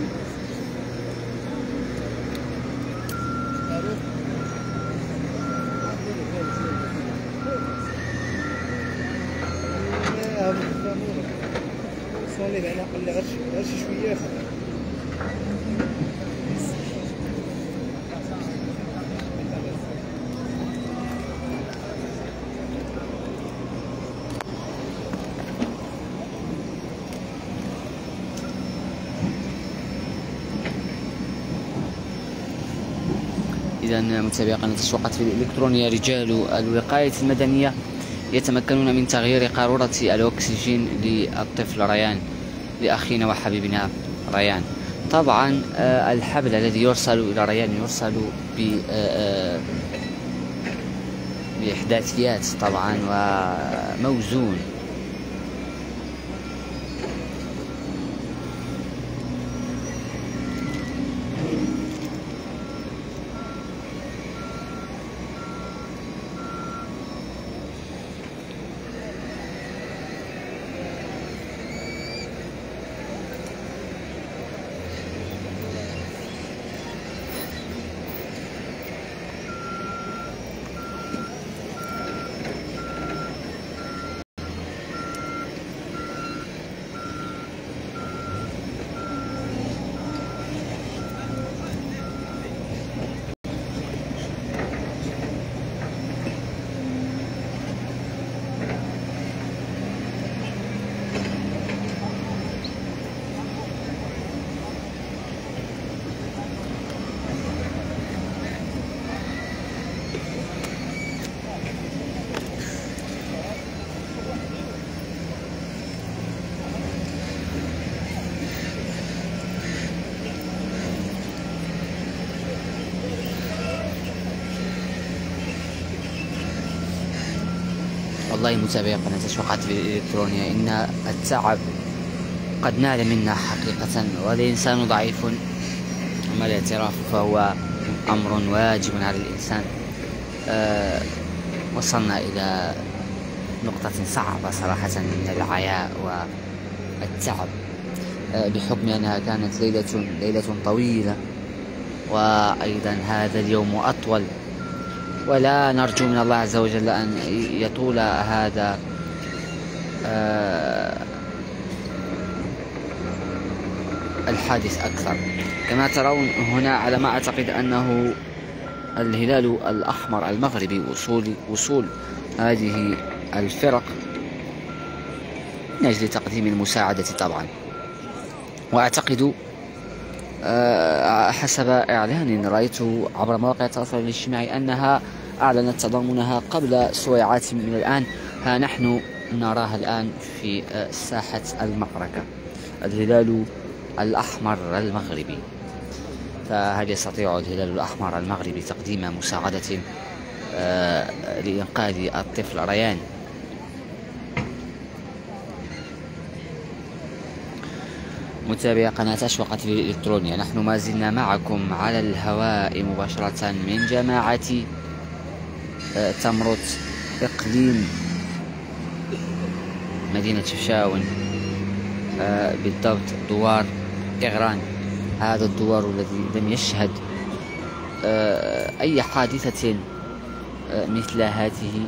إذا متابعي قناة أشواق تي في الإلكترونية، رجال الوقاية المدنية يتمكنون من تغيير قارورة الأكسجين للطفل ريان، لأخينا وحبيبنا ريان. طبعا الحبل الذي يرسل إلى ريان يرسل بإحداثيات طبعا وموزون. والله متابعي قناة أشواق تي في الإلكترونية، إن التعب قد نال منا حقيقة، والإنسان ضعيف، أما الاعتراف فهو أمر واجب على الإنسان. أه وصلنا إلى نقطة صعبة صراحة من العياء والتعب، أه بحكم أنها كانت ليلة ليلة طويلة، وأيضا هذا اليوم أطول، ولا نرجو من الله عز وجل أن يطول هذا أه الحادث أكثر. كما ترون هنا على ما أعتقد أنه الهلال الأحمر المغربي وصول وصول هذه الفرق من أجل تقديم المساعدة طبعا. وأعتقد حسب إعلان رأيته عبر مواقع التواصل الاجتماعي أنها أعلنت تضامنها قبل سويعات من الآن. ها نحن نراها الآن في ساحة المعركة، الهلال الأحمر المغربي. فهل يستطيع الهلال الأحمر المغربي تقديم مساعدة آه لإنقاذ الطفل ريان؟ متابعي قناة أشواق تي في الإلكترونية، نحن ما زلنا معكم على الهواء مباشرة من جماعة آه تمرت إقليم مدينة شفشاون، آه بالضبط دوار إغران. هذا الدوار الذي لم يشهد آه أي حادثة آه مثل هذه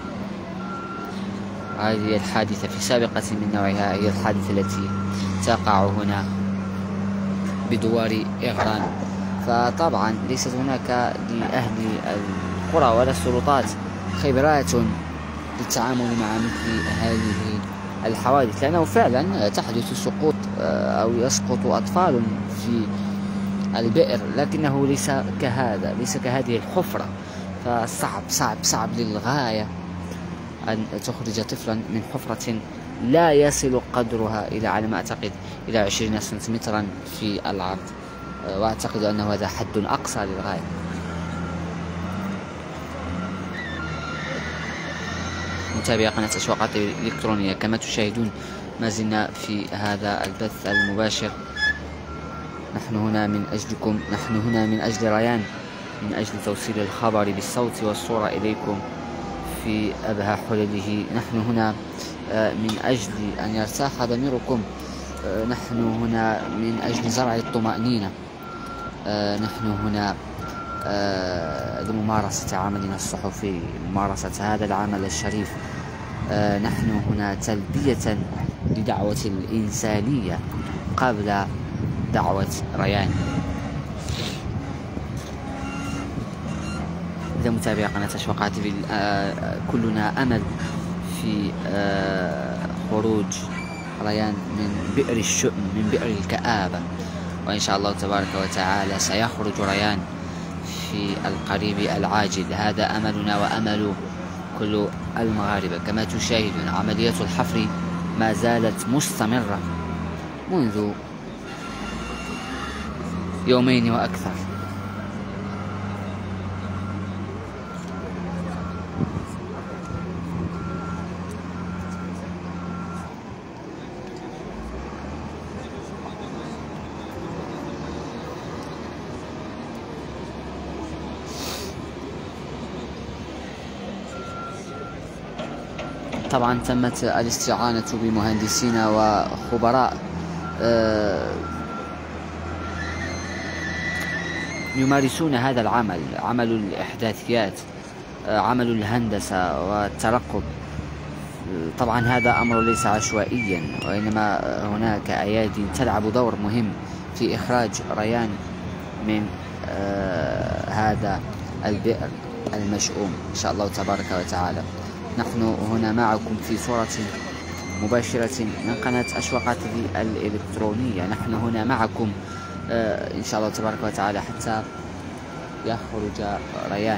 هذه الحادثة في سابقة من نوعها، هي الحادثة التي تقع هنا بدوار إغران. فطبعا ليست هناك لأهل القرى ولا السلطات خبرات للتعامل مع مثل هذه الحوادث، لأنه فعلا تحدث سقوط أو يسقط أطفال في البئر، لكنه ليس كهذا، ليس كهذه الحفرة. فصعب صعب صعب للغاية أن تخرج طفلا من حفرة لا يصل قدرها إلى على ما أعتقد إلى عشرين سنتيمترا في العرض، وأعتقد أنه هذا حد أقصى للغاية. متابعي قناة أشواق تي في الإلكترونية، كما تشاهدون ما زلنا في هذا البث المباشر. نحن هنا من أجلكم، نحن هنا من أجل ريان، من أجل توصيل الخبر بالصوت والصورة إليكم في أبهى حلله. نحن هنا من أجل أن يرتاح ضميركم، نحن هنا من أجل زرع الطمأنينة، نحن هنا لممارسة عملنا الصحفي، ممارسة هذا العمل الشريف. نحن هنا تلبية لدعوة الإنسانية قبل دعوة ريان. إذا متابعي قناة أشواق تي في، كلنا أمل في خروج ريان من بئر الشؤم، من بئر الكآبة، وإن شاء الله تبارك وتعالى سيخرج ريان في القريب العاجل. هذا أملنا وأمل كل المغاربة. كما تشاهدون عملية الحفر ما زالت مستمرة منذ يومين وأكثر. طبعا تمت الاستعانة بمهندسين وخبراء يمارسون هذا العمل، عمل الإحداثيات، عمل الهندسة والترقب. طبعا هذا أمر ليس عشوائيا، وإنما هناك أيادي تلعب دور مهم في إخراج ريان من هذا البئر المشؤوم إن شاء الله تبارك وتعالى. نحن هنا معكم في صورة مباشرة من قناة أشواق تي في الإلكترونية. نحن هنا معكم آه إن شاء الله تبارك وتعالى حتى يخرج ريان.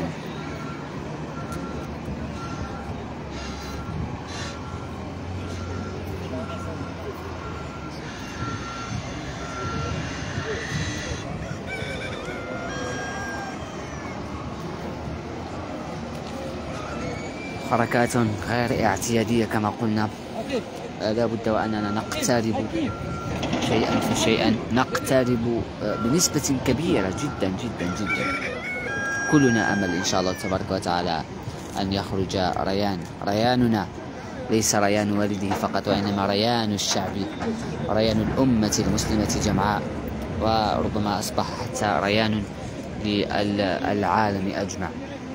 حركات غير اعتيادية كما قلنا. لا بد وأننا نقترب شيئا فشيئا، نقترب بنسبة كبيرة جدا جدا جدا. كلنا أمل إن شاء الله تبارك وتعالى أن يخرج ريان. رياننا ليس ريان والده فقط، وإنما ريان الشعب، ريان الأمة المسلمة جمعاء، وربما أصبح حتى ريان للعالم أجمع.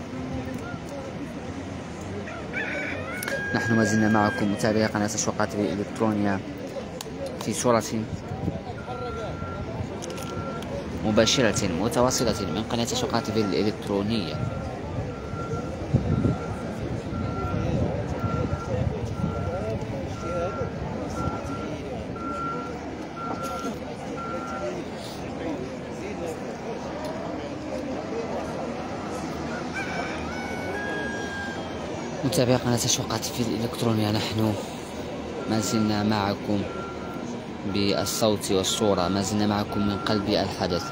نحن ما زلنا معكم متابعي قناة أشواق تي في الإلكترونية في صورة مباشرة متواصلة من قناة أشواق تي في الإلكترونية. متابعي قناة أشواق تي في الإلكترونية، نحن ما زلنا معكم بالصوت والصورة، ما زلنا معكم من قلب الحدث.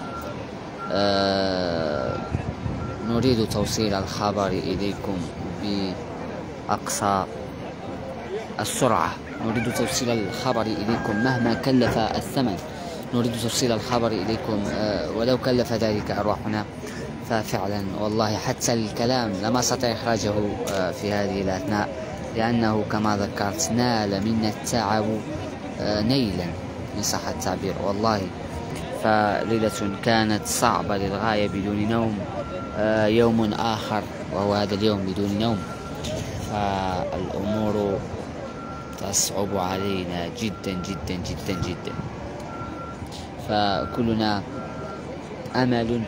آه نريد توصيل الخبر إليكم بأقصى السرعة، نريد توصيل الخبر إليكم مهما كلف الثمن، نريد توصيل الخبر إليكم آه ولو كلف ذلك أرواحنا. ففعلا والله حتى الكلام لما استطيع إخراجه آه في هذه الأثناء، لأنه كما ذكرت نال منا التعب آه نيلا إن صح التعبير. والله فليلة كانت صعبة للغاية بدون نوم، آه يوم آخر وهو هذا اليوم بدون نوم، فالأمور تصعب علينا جدا جدا جدا جدا. فكلنا أمل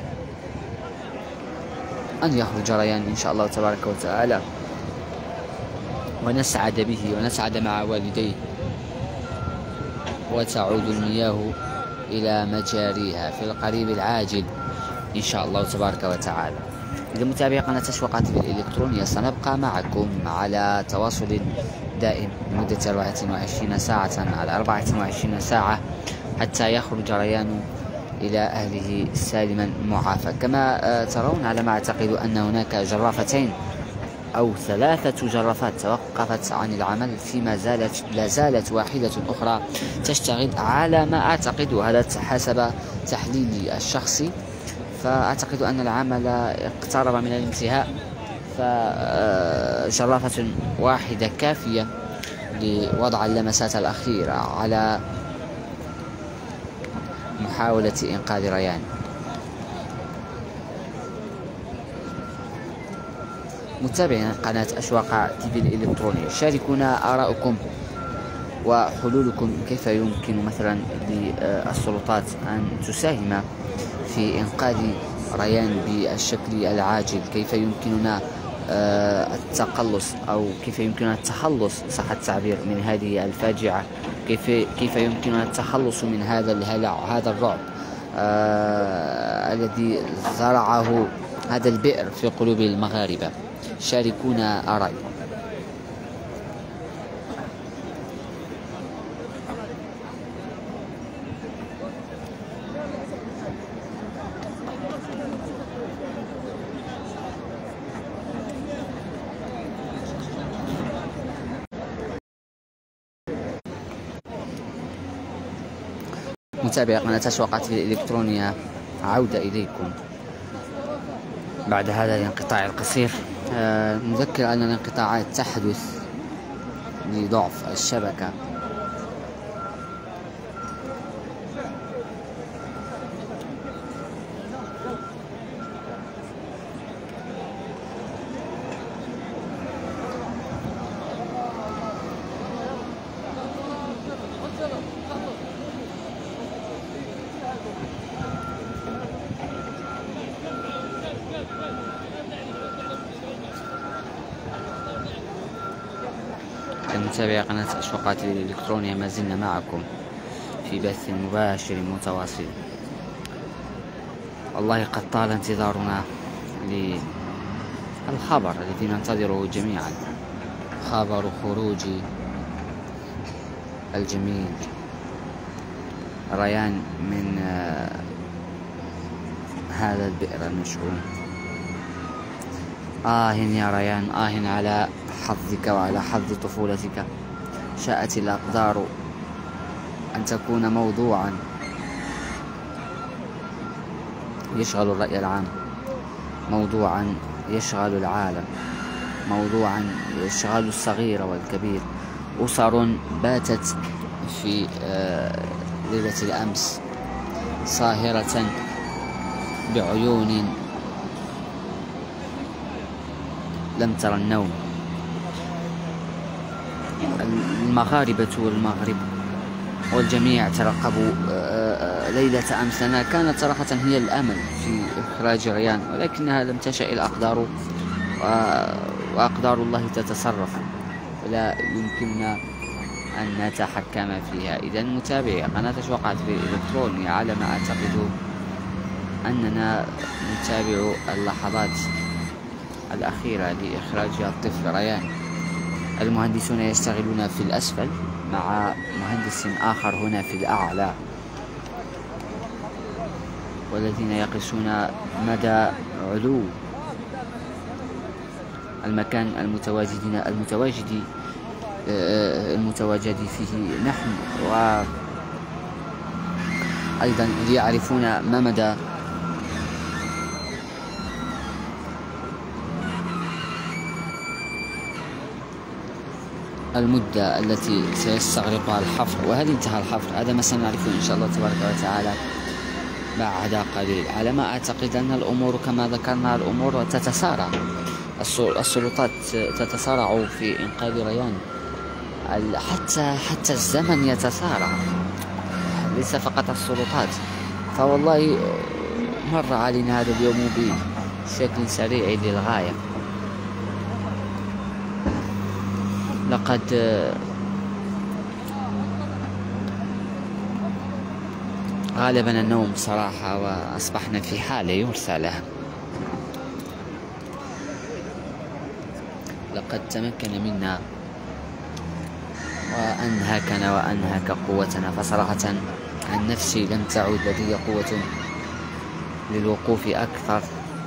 أن يخرج ريان إن شاء الله تبارك وتعالى، ونسعد به ونسعد مع والديه، وتعود المياه إلى مجاريها في القريب العاجل إن شاء الله تبارك وتعالى. إذا متابعي قناة أشواق تي في الإلكترونية، سنبقى معكم على تواصل دائم لمدة أربعة وعشرين ساعة على أربعة وعشرين ساعة حتى يخرج ريان إلى أهله سالما معافى. كما ترون على ما أعتقد أن هناك جرافتين أو ثلاثة جرافات توقفت عن العمل، فيما زالت لا زالت واحدة أخرى تشتغل على ما أعتقد، وهذا حسب تحليلي الشخصي. فأعتقد أن العمل اقترب من الانتهاء، فجرافة واحدة كافية لوضع اللمسات الأخيرة على محاولة إنقاذ ريان. متابعين قناة أشواق تي في الإلكترونية، شاركونا آراءكم وحلولكم، كيف يمكن مثلا للسلطات أن تساهم في إنقاذ ريان بالشكل العاجل، كيف يمكننا التقلص أو كيف يمكننا التخلص صح التعبير من هذه الفاجعة، كيف كيف يمكننا التخلص من هذا الهلع، هذا الرعب آه الذي زرعه هذا البئر في قلوب المغاربة. شاركونا آراءكم. متابعي قناة أشواق تي في الإلكترونية، عودة إليكم بعد هذا الانقطاع القصير. آه نذكر أن الانقطاعات تحدث لضعف الشبكة، متابعي قناة أشواق تي في الإلكترونية، ما زلنا معكم في بث مباشر متواصل. والله قد طال انتظارنا للخبر الذي ننتظره جميعا، خبر خروج الجميل ريان من هذا البئر المشؤوم. آه يا ريان، آه على حظك وعلى حظ طفولتك. شاءت الأقدار أن تكون موضوعا يشغل الرأي العام، موضوعا يشغل العالم، موضوعا يشغل الصغير والكبير. أسر باتت في ليلة الأمس صاهرة بعيون لم ترى النوم. المغاربة والمغرب والجميع ترقبوا ليلة أمس لنا، كانت صراحة هي الأمل في إخراج ريان، ولكنها لم تشأ الأقدار، وأقدار الله تتصرف، ولا يمكننا أن نتحكم فيها. إذا متابعي قناة أشواق عاطفية الإلكترونية، على ما أعتقد أننا نتابع اللحظات الأخيرة لإخراج الطفل ريان. المهندسون يشتغلون في الأسفل مع مهندس آخر هنا في الأعلى، والذين يقيسون مدى علو المكان المتواجدين المتواجد المتواجد فيه نحن، وأيضا ليعرفون ما مدى المدة التي سيستغرقها الحفر، وهل انتهى الحفر. هذا ما سنعرفه إن شاء الله تبارك وتعالى بعد قليل. على ما أعتقد أن الأمور كما ذكرنا الأمور تتسارع، السلطات تتسارع في إنقاذ ريان، حتى حتى الزمن يتسارع، ليس فقط السلطات. فوالله مر علينا هذا اليوم بشكل سريع للغاية. لقد غالبنا النوم صراحة، وأصبحنا في حالة يرثى لها. لقد تمكن منا وأنهكنا وأنهك قوتنا، فصراحة عن نفسي لم تعود لدي قوة للوقوف أكثر.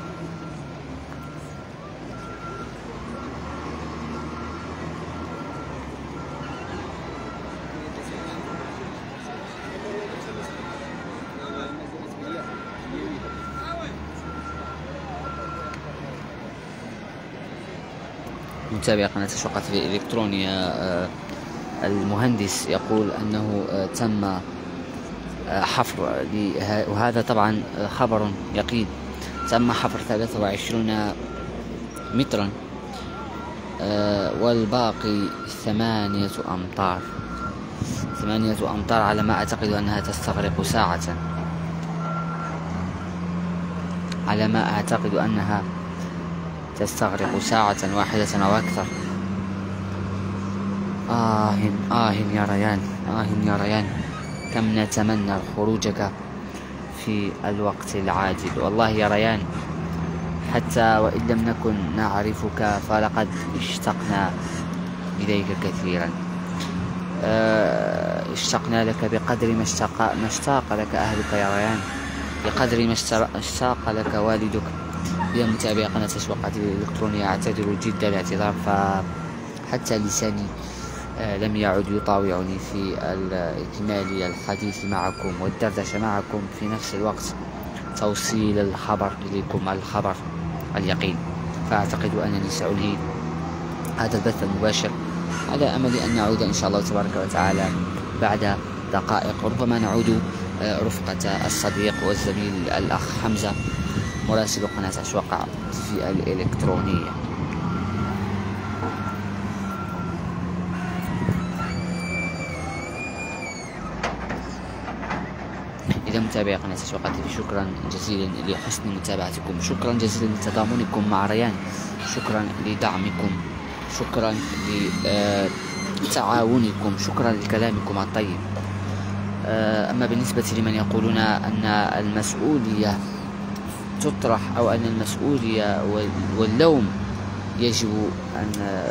متابع قناة أشواق عاطفية الإلكترونية، المهندس يقول أنه تم حفر، وهذا طبعا خبر يقين، تم حفر ثلاثة وعشرين مترا والباقي ثمانية أمتار ثمانية أمتار على ما أعتقد أنها تستغرق ساعة، على ما أعتقد أنها تستغرق ساعة واحدة أو أكثر. آه آه يا ريان، آه يا ريان، كم نتمنى خروجك في الوقت العاجل. والله يا ريان، حتى وإن لم نكن نعرفك فلقد اشتقنا إليك كثيرا. آه اشتقنا لك بقدر ما اشتاق ما اشتاق لك أهلك يا ريان، بقدر ما اشتاق لك والدك. يا متابعي قناة أشواق عاطفية الإلكترونية، أعتذر جدا الاعتذار، فحتى لساني لم يعد يطاوعني في إكمال الحديث معكم والدردشة معكم، في نفس الوقت توصيل الخبر إليكم، الخبر اليقين. فأعتقد أنني سأنهي هذا البث المباشر على أمل أن نعود إن شاء الله تبارك وتعالى بعد دقائق، ربما نعود رفقة الصديق والزميل الأخ حمزة مراسل قناة أشواق عاطفية الإلكترونية. إذا متابعي قناة أشواق عاطفية، شكرا جزيلا لحسن متابعتكم، شكرا جزيلا لتضامنكم مع ريان، شكرا لدعمكم، شكرا لتعاونكم، شكرا لكلامكم الطيب. أما بالنسبة لمن يقولون أن المسؤولية تطرح أو أن المسؤولية واللوم يجب أن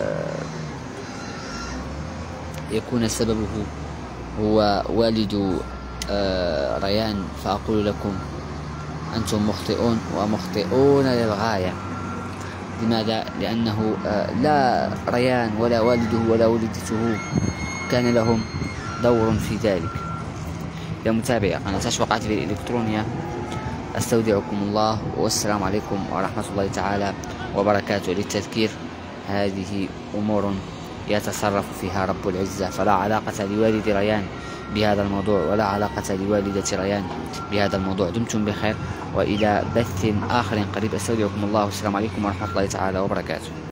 يكون سببه هو والد ريان، فأقول لكم أنتم مخطئون ومخطئون للغاية. لماذا؟ لأنه لا ريان ولا والده ولا والدته كان لهم دور في ذلك. يا متابعي قناة أشواق تي في الإلكترونية، أستودعكم الله والسلام عليكم ورحمة الله تعالى وبركاته. للتذكير، هذه أمور يتصرف فيها رب العزة، فلا علاقة لوالد ريان بهذا الموضوع ولا علاقة لوالدة ريان بهذا الموضوع. دمتم بخير وإلى بث آخر قريب. أستودعكم الله والسلام عليكم ورحمة الله تعالى وبركاته.